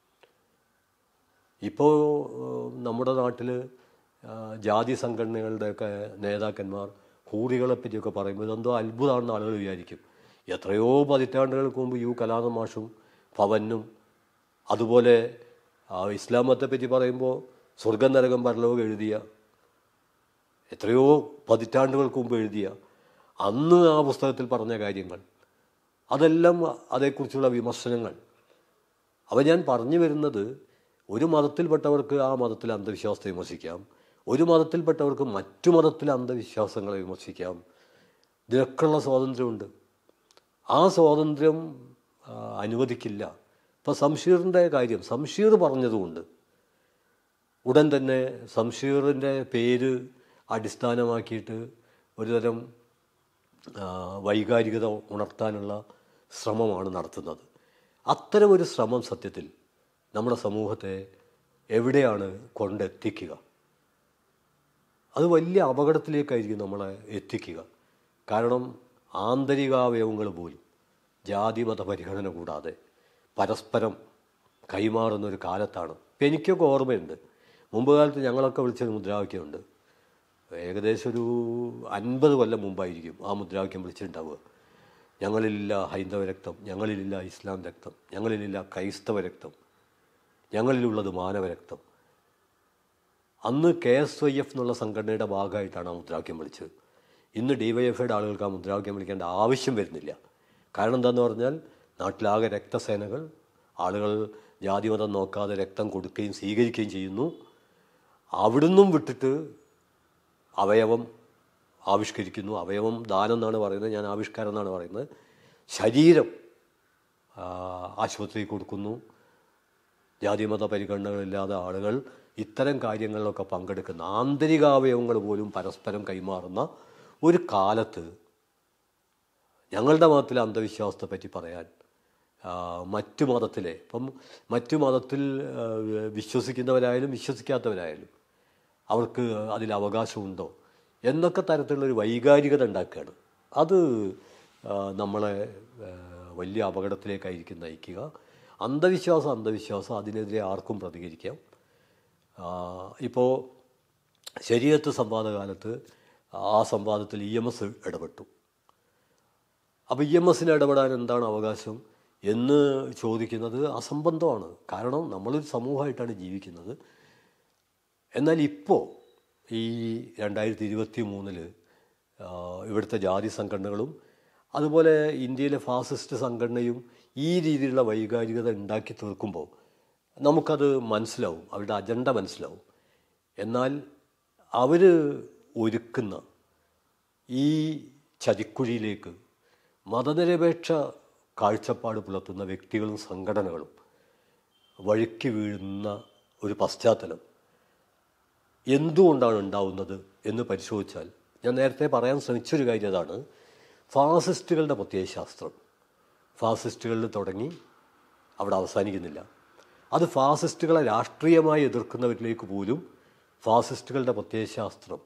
ഇപ്പോൾ നമ്മുടെ നാട്ടിൽ ജാതി സംഘടനകളുടെയൊക്കെ നേതാക്കന്മാർ ഹൂറികളെ പറ്റിയൊക്കെ പറയുമ്പോൾ ഇതെന്തോ അത്ഭുതമാണെന്ന് ആളുകൾ വിചാരിക്കും. എത്രയോ പതിറ്റാണ്ടുകൾക്ക് മുമ്പ് യു കലാന മാഷും ഭവനും അതുപോലെ ഇസ്ലാം മതത്തെപ്പറ്റി പറയുമ്പോൾ സ്വർഗം നരകം പരലോകം എഴുതിയ, എത്രയോ പതിറ്റാണ്ടുകൾക്ക് മുമ്പ് എഴുതിയ, അന്ന് ആ പുസ്തകത്തിൽ പറഞ്ഞ കാര്യങ്ങൾ, അതെല്ലാം അതേക്കുറിച്ചുള്ള വിമർശനങ്ങൾ. അവ ഞാൻ പറഞ്ഞു വരുന്നത്, ഒരു മതത്തിൽപ്പെട്ടവർക്ക് ആ മതത്തിലെ അന്ധവിശ്വാസത്തെ വിമർശിക്കാം, ഒരു മതത്തിൽപ്പെട്ടവർക്ക് മറ്റു മതത്തിലെ അന്ധവിശ്വാസങ്ങളെ വിമർശിക്കാം. ഇതിനൊക്കെയുള്ള സ്വാതന്ത്ര്യമുണ്ട്. ആ സ്വാതന്ത്ര്യം അനുവദിക്കില്ല. ഇപ്പോൾ സംഷീറിൻ്റെ കാര്യം സംഷീർ പറഞ്ഞതുകൊണ്ട് ഉടൻ തന്നെ സംഷീറിൻ്റെ പേര് അടിസ്ഥാനമാക്കിയിട്ട് ഒരുതരം വൈകാരികത ഉണർത്താനുള്ള ശ്രമമാണ് നടത്തുന്നത്. അത്തരമൊരു ശ്രമം സത്യത്തിൽ നമ്മുടെ സമൂഹത്തെ എവിടെയാണ് കൊണ്ടെത്തിക്കുക? അത് വലിയ അപകടത്തിലേക്കായിരിക്കും നമ്മളെ എത്തിക്കുക. കാരണം ആന്തരികാവയവങ്ങൾ പോലും ജാതിമത പരിഗണന കൂടാതെ പരസ്പരം കൈമാറുന്നൊരു കാലത്താണ്. ഇപ്പം എനിക്കൊക്കെ ഓർമ്മയുണ്ട്, മുമ്പ് കാലത്ത് ഞങ്ങളൊക്കെ വിളിച്ചൊരു മുദ്രാവാക്യമുണ്ട്. ഏകദേശം ഒരു അൻപത് കൊല്ലം മുമ്പായിരിക്കും ആ മുദ്രാവാക്യം വിളിച്ചിട്ടുണ്ടാവുക. ഞങ്ങളിലില്ല ഹൈന്ദവ രക്തം, ഞങ്ങളിലില്ല ഇസ്ലാം രക്തം, ഞങ്ങളിലില്ല ക്രൈസ്തവ രക്തം, ഞങ്ങളിലുള്ളത് മാനവരക്തം. അന്ന് കെ എസ് വൈ എഫ് എന്നുള്ള സംഘടനയുടെ ഭാഗമായിട്ടാണ് ആ മുദ്രാവാക്യം വിളിച്ചത്. ഇന്ന് ഡി വൈ എഫ് ഐയുടെ ആളുകൾക്ക് ആ മുദ്രാവാക്യം വിളിക്കേണ്ട ആവശ്യം വരുന്നില്ല. കാരണം എന്താണെന്ന് പറഞ്ഞാൽ നാട്ടിലാകെ രക്തസേനകൾ, ആളുകൾ ജാതിമതം നോക്കാതെ രക്തം കൊടുക്കുകയും സ്വീകരിക്കുകയും ചെയ്യുന്നു. അവിടുന്നും വിട്ടിട്ട് അവയവം ആവിഷ്കരിക്കുന്നു. അവയവം ദാനം എന്നാണ് പറയുന്നത്, ഞാൻ ആവിഷ്കാരം എന്നാണ് പറയുന്നത്. ശരീരം ആശുപത്രിയിൽ കൊടുക്കുന്നു. ജാതിമത പരിഗണനകളില്ലാതെ ആളുകൾ ഇത്തരം കാര്യങ്ങളിലൊക്കെ പങ്കെടുക്കുന്ന, ആന്തരികാവയവങ്ങൾ പോലും പരസ്പരം കൈമാറുന്ന ഒരു കാലത്ത് ഞങ്ങളുടെ മതത്തിലെ അന്ധവിശ്വാസത്തെ പറ്റി പറയാൻ മറ്റു മതത്തിലെ, ഇപ്പം മറ്റു മതത്തിൽ വിശ്വസിക്കുന്നവരായാലും വിശ്വസിക്കാത്തവരായാലും അവർക്ക് അതിൽ അവകാശമുണ്ടോ എന്നൊക്കെ തരത്തിലുള്ളൊരു വൈകാരികത ഉണ്ടാക്കുകയാണ്. അത് നമ്മളെ വലിയ അപകടത്തിലേക്കായിരിക്കും നയിക്കുക. അന്ധവിശ്വാസം അന്ധവിശ്വാസം അതിനെതിരെ ആർക്കും പ്രതികരിക്കാം. ഇപ്പോൾ ശരീഅത്ത് സംവാദകാലത്ത് ആ സംവാദത്തിൽ ഇ എം എസ് ഇടപെട്ടു. അപ്പോൾ ഇ എം എസിന് ഇടപെടാൻ എന്താണ് അവകാശം എന്ന് ചോദിക്കുന്നത് അസംബന്ധമാണ്. കാരണം നമ്മളൊരു സമൂഹമായിട്ടാണ് ജീവിക്കുന്നത്. എന്നാൽ ഇപ്പോൾ ഈ രണ്ടായിരത്തി ഇരുപത്തി മൂന്നിൽ ഇവിടുത്തെ ജാതി സംഘടനകളും അതുപോലെ ഇന്ത്യയിലെ ഫാസിസ്റ്റ് സംഘടനയും ഈ രീതിയിലുള്ള വൈകാരികത ഉണ്ടാക്കി തീർക്കുമ്പോൾ നമുക്കത് മനസ്സിലാവും, അവരുടെ അജണ്ട മനസ്സിലാവും. എന്നാൽ അവർ ഒരുക്കുന്ന ഈ ചതിക്കുഴിയിലേക്ക് മതനിരപേക്ഷ കാഴ്ചപ്പാട് പുലർത്തുന്ന വ്യക്തികളും സംഘടനകളും വഴുക്കി വീഴുന്ന ഒരു പശ്ചാത്തലം എന്തുകൊണ്ടാണ് ഉണ്ടാവുന്നത് എന്ന് പരിശോധിച്ചാൽ, ഞാൻ നേരത്തെ പറയാൻ ശ്രമിച്ചൊരു കാര്യം അതാണ്, ഫാസിസ്റ്റുകളുടെ പ്രത്യയശാസ്ത്രം. ഫാസിസ്റ്റുകളിൽ തുടങ്ങി അവിടെ അവസാനിക്കുന്നില്ല. അത് ഫാസിസ്റ്റുകളെ രാഷ്ട്രീയമായി എതിർക്കുന്നവരിലേക്ക് പോലും ഫാസിസ്റ്റുകളുടെ പ്രത്യയശാസ്ത്രം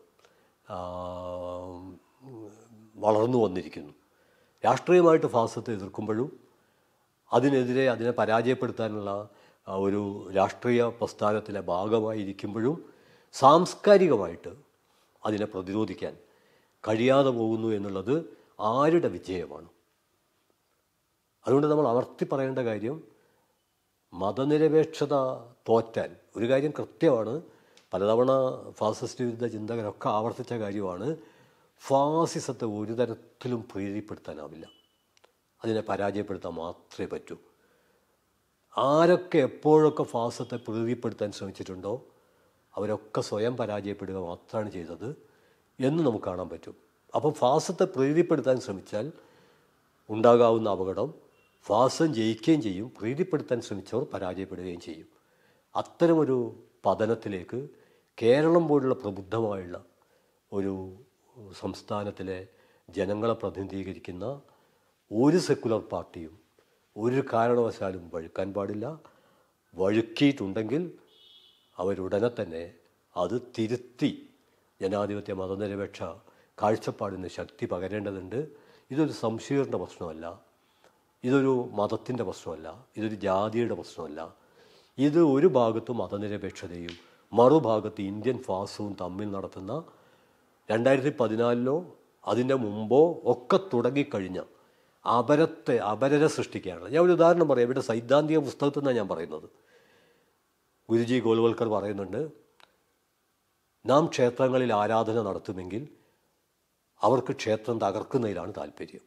വളർന്നു വന്നിരിക്കുന്നു. രാഷ്ട്രീയമായിട്ട് ഫാസിസത്തെ എതിർക്കുമ്പോഴും അതിനെതിരെ അതിനെ പരാജയപ്പെടുത്താനുള്ള ഒരു രാഷ്ട്രീയ പ്രസ്ഥാനത്തിലെ ഭാഗമായിരിക്കുമ്പോഴും സാംസ്കാരികമായിട്ട് അതിനെ പ്രതിരോധിക്കാൻ കഴിയാതെ പോകുന്നു എന്നുള്ളത് ആരുടെ വിജയമാണ്? അതുകൊണ്ട് നമ്മൾ അമർത്തി പറയേണ്ട കാര്യം, മതനിരപേക്ഷത തോറ്റാൽ ഒരു കാര്യം കൃത്യമാണ്, പലതവണ ഫാസിസ്റ്റ് വിരുദ്ധ ചിന്തകരൊക്കെ ആവർത്തിച്ച കാര്യമാണ്, ഫാസിസത്തെ ഒരു തരത്തിലും പ്രീതിപ്പെടുത്താനാവില്ല. അതിനെ പരാജയപ്പെടുത്താൻ മാത്രമേ പറ്റൂ. ആരൊക്കെ എപ്പോഴൊക്കെ ഫാസിസത്തെ പ്രീതിപ്പെടുത്താൻ ശ്രമിച്ചിട്ടുണ്ടോ അവരൊക്കെ സ്വയം പരാജയപ്പെടുക മാത്രമാണ് ചെയ്തത് എന്ന് നമുക്ക് കാണാൻ പറ്റും. അപ്പം ഫാസിസത്തെ പ്രീതിപ്പെടുത്താൻ ശ്രമിച്ചാൽ ഉണ്ടാകാവുന്ന അപകടം, ഫാസിസം ജയിക്കുകയും ചെയ്യും, പ്രീതിപ്പെടുത്താൻ ശ്രമിച്ചവർ പരാജയപ്പെടുകയും ചെയ്യും. അത്തരമൊരു പതനത്തിലേക്ക് കേരളം പോലുള്ള പ്രബുദ്ധമായുള്ള ഒരു സംസ്ഥാനത്തിലെ ജനങ്ങളെ പ്രതിനിധീകരിക്കുന്ന ഒരു സെക്കുലർ പാർട്ടിയും ഒരു കാരണവശാലും വഴുക്കാൻ പാടില്ല. വഴുക്കിയിട്ടുണ്ടെങ്കിൽ അവരുടനെ തന്നെ അത് തിരുത്തി ജനാധിപത്യ മതനിരപേക്ഷ കാഴ്ചപ്പാടിന് ശക്തി പകരേണ്ടതുണ്ട്. ഇതൊരു സംശയങ്ങളുടെ പ്രശ്നമല്ല, ഇതൊരു മതത്തിൻ്റെ പ്രശ്നമല്ല, ഇതൊരു ജാതിയുടെ പ്രശ്നമല്ല. ഇത് ഒരു ഭാഗത്ത് മതനിരപേക്ഷതയും മറുഭാഗത്ത് ഇന്ത്യൻ ഫാസവും തമ്മിൽ നടത്തുന്ന രണ്ടായിരത്തി പതിനാലിലോ അതിൻ്റെ മുമ്പോ ഒക്കെ തുടങ്ങിക്കഴിഞ്ഞ അപരത്തെ അപരരെ സൃഷ്ടിക്കുകയാണ്. ഞാൻ ഒരു ഉദാഹരണം പറയാം. ഇവിടെ സൈദ്ധാന്തിക പുസ്തകത്തിൽ നിന്നാണ് ഞാൻ പറയുന്നത്. ഗുരുജി ഗോൾവൽക്കർ പറയുന്നുണ്ട്, നാം ക്ഷേത്രങ്ങളിൽ ആരാധന നടത്തുമെങ്കിൽ അവർക്ക് ക്ഷേത്രം തകർക്കുന്നതിലാണ് താല്പര്യം.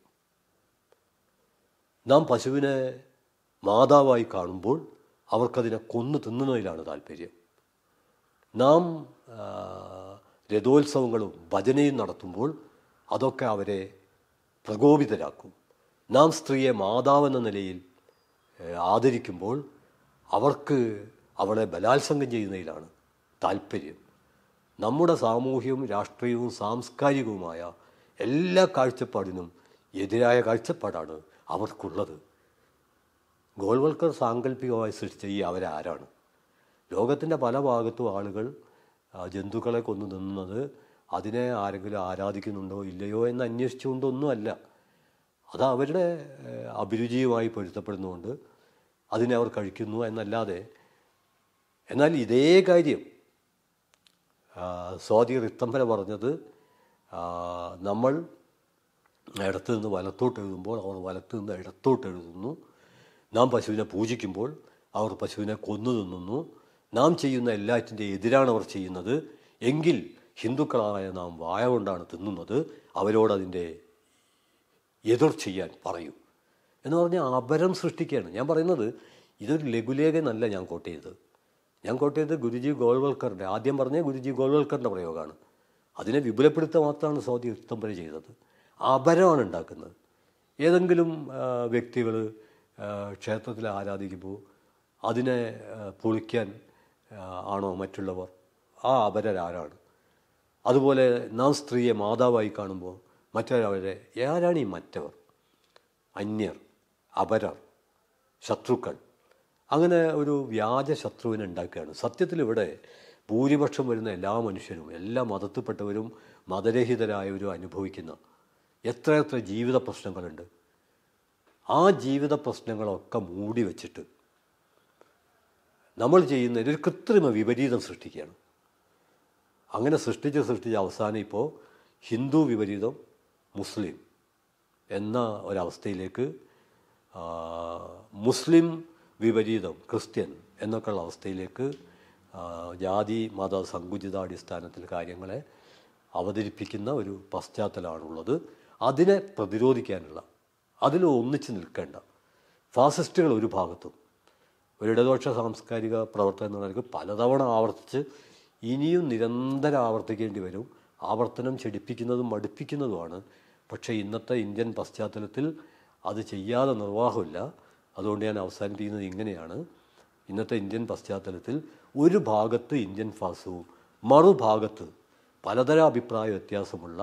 നാം പശുവിനെ മാതാവായി കാണുമ്പോൾ അവർക്കതിനെ കൊന്നു തിന്നുന്നതിലാണ് താല്പര്യം. നാം രഥോത്സവങ്ങളും ഭജനയും നടത്തുമ്പോൾ അതൊക്കെ അവരെ പ്രകോപിതരാക്കും. നാം സ്ത്രീയെ മാതാവെന്ന നിലയിൽ ആദരിക്കുമ്പോൾ അവർക്ക് അവളെ ബലാത്സംഗം ചെയ്യുന്നതിലാണ് താല്പര്യം. നമ്മുടെ സാമൂഹ്യവും രാഷ്ട്രീയവും സാംസ്കാരികവുമായ എല്ലാ കാഴ്ചപ്പാടിനും എതിരായ കാഴ്ചപ്പാടാണ് അവർക്കുള്ളത്. ഗോൾവൽക്കർ സാങ്കല്പികമായി സൃഷ്ടിച്ച ഈ അവരാരാണ്? ലോകത്തിൻ്റെ പല ഭാഗത്തും ആളുകൾ ജന്തുക്കളെ കൊന്നു നിന്നത് അതിനെ ആരെങ്കിലും ആരാധിക്കുന്നുണ്ടോ ഇല്ലയോ എന്ന് അന്വേഷിച്ചുകൊണ്ടൊന്നുമല്ല. അത് അവരുടെ അഭിരുചിയുമായി പൊരുത്തപ്പെടുന്നതുകൊണ്ട് അതിനെ അവർ കഴിക്കുന്നു എന്നല്ലാതെ. എന്നാൽ ഇതേ കാര്യം സ്വാതി റിത്തംബര പറഞ്ഞത്, നമ്മൾ ഇടത്തു നിന്ന് വലത്തോട്ട് എഴുതുമ്പോൾ അവർ വലത്തു നിന്ന് ഇടത്തോട്ട് എഴുതുന്നു. നാം പശുവിനെ പൂജിക്കുമ്പോൾ അവർ പശുവിനെ കൊന്നു തിന്നുന്നു. നാം ചെയ്യുന്ന എല്ലാറ്റിൻ്റെ എതിരാണ് അവർ ചെയ്യുന്നത്. എങ്കിൽ ഹിന്ദുക്കളായ നാം വായ കൊണ്ടാണ് തിന്നുന്നത്, അവരോടതിൻ്റെ എതിർ ചെയ്യാൻ പറയൂ എന്ന് പറഞ്ഞ് അപരം സൃഷ്ടിക്കുകയാണ്. ഞാൻ പറയുന്നത് ഇതൊരു ലഘുലേഖനല്ല ഞാൻ കോട്ട് ചെയ്തത്. ഞാൻ കോട്ട് ചെയ്തത് ഗുരുജി ഗോൾവൽക്കറിൻ്റെ, ആദ്യം പറഞ്ഞ ഗുരുജി ഗോൾവൽക്കറിൻ്റെ പ്രയോഗമാണ്. അതിനെ വിപുലപ്പെടുത്തുക മാത്രമാണ് സ്വാതി റിത്തംബര ചെയ്തത്. അപരമാണ് ഉണ്ടാക്കുന്നത്. ഏതെങ്കിലും വ്യക്തികൾ ക്ഷേത്രത്തിൽ ആരാധിക്കുമ്പോൾ അതിനെ പൊളിക്കാൻ ആണോ മറ്റുള്ളവർ? ആ അപരരാരാണ്? അതുപോലെ നാം സ്ത്രീയെ മാതാവായി കാണുമ്പോൾ മറ്റൊരാളെ ആരാണ് ഈ മറ്റവർ? അന്യർ, അപരർ, ശത്രുക്കൾ. അങ്ങനെ ഒരു വ്യാജ ശത്രുവിനെ ഉണ്ടാക്കുകയാണ്. സത്യത്തിൽ ഇവിടെ ഭൂരിപക്ഷം വരുന്ന എല്ലാ മനുഷ്യരും, എല്ലാ മതത്തിൽപ്പെട്ടവരും മതരഹിതരായവരും അനുഭവിക്കുന്ന എത്ര എത്ര ജീവിത പ്രശ്നങ്ങളുണ്ട്. ആ ജീവിത പ്രശ്നങ്ങളൊക്കെ മൂടി വച്ചിട്ട് നമ്മൾ ചെയ്യുന്ന ഒരു കൃത്രിമ വിപരീതം സൃഷ്ടിക്കുകയാണ്. അങ്ങനെ സൃഷ്ടിച്ച് സൃഷ്ടിച്ച് അവസാനം ഇപ്പോൾ ഹിന്ദു വിപരീതം മുസ്ലിം എന്ന ഒരവസ്ഥയിലേക്ക്, മുസ്ലിം വിപരീതം ക്രിസ്ത്യൻ എന്നൊക്കെയുള്ള അവസ്ഥയിലേക്ക് ജാതി മത സങ്കുചിതാടിസ്ഥാനത്തിൽ കാര്യങ്ങളെ അവതരിപ്പിക്കുന്ന ഒരു പശ്ചാത്തലമാണുള്ളത്. അതിനെ പ്രതിരോധിക്കാനുള്ള, അതിൽ ഒന്നിച്ച് നിൽക്കേണ്ട ഫാസിസ്റ്റുകൾ ഒരു ഭാഗത്തും, ഒരു ഇടതുപക്ഷ സാംസ്കാരിക പ്രവർത്തനം എന്ന നിലയ്ക്ക് പലതവണ ആവർത്തിച്ച് ഇനിയും നിരന്തരം ആവർത്തിക്കേണ്ടി വരും. ആവർത്തനം ചെടിപ്പിക്കുന്നതും മടുപ്പിക്കുന്നതുമാണ്. പക്ഷേ ഇന്നത്തെ ഇന്ത്യൻ പശ്ചാത്തലത്തിൽ അത് ചെയ്യാതെ നിർവാഹമില്ല. അതുകൊണ്ട് ഞാൻ അവസാനിപ്പിക്കുന്നത് ഇങ്ങനെയാണ്. ഇന്നത്തെ ഇന്ത്യൻ പശ്ചാത്തലത്തിൽ ഒരു ഭാഗത്ത് ഇന്ത്യൻ ഫാസവും മറുഭാഗത്ത് പലതരം അഭിപ്രായ വ്യത്യാസമുള്ള,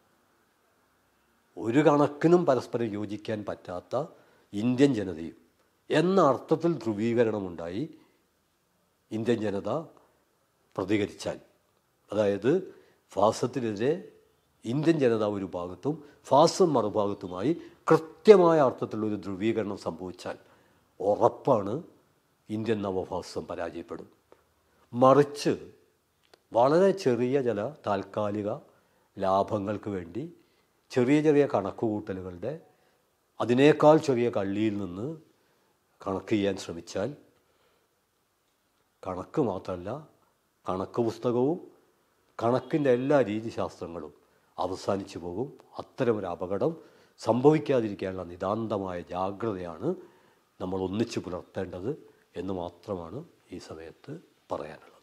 ഒരു കണക്കിനും പരസ്പരം യോജിക്കാൻ പറ്റാത്ത ഇന്ത്യൻ ജനതയും എന്ന അർത്ഥത്തിൽ ധ്രുവീകരണമുണ്ടായി ഇന്ത്യൻ ജനത പ്രതികരിച്ചാൽ, അതായത് ഫാസത്തിനെതിരെ ഇന്ത്യൻ ജനത ഒരു ഭാഗത്തും ഫാസം മറുഭാഗത്തുമായി കൃത്യമായ അർത്ഥത്തിലുള്ളൊരു ധ്രുവീകരണം സംഭവിച്ചാൽ ഉറപ്പാണ് ഇന്ത്യൻ നവഫാസം പരാജയപ്പെടും. മറിച്ച് വളരെ ചെറിയ ചില താൽക്കാലിക ലാഭങ്ങൾക്ക് വേണ്ടി ചെറിയ ചെറിയ കണക്കുകൂട്ടലുകളുടെ അതിനേക്കാൾ ചെറിയ കള്ളിയിൽ നിന്ന് കണക്ക് ചെയ്യാൻ ശ്രമിച്ചാൽ, കണക്ക് മാത്രമല്ല കണക്ക് പുസ്തകവും കണക്കിൻ്റെ എല്ലാ രീതിശാസ്ത്രങ്ങളും അവസാനിച്ചു പോകും. അത്തരമൊരു അപകടം സംഭവിക്കാതിരിക്കാനുള്ള നിതാന്തമായ ജാഗ്രതയാണ് നമ്മൾ ഒന്നിച്ചു പുലർത്തേണ്ടത് എന്ന് മാത്രമാണ് ഈ സമയത്ത് പറയാനുള്ളത്.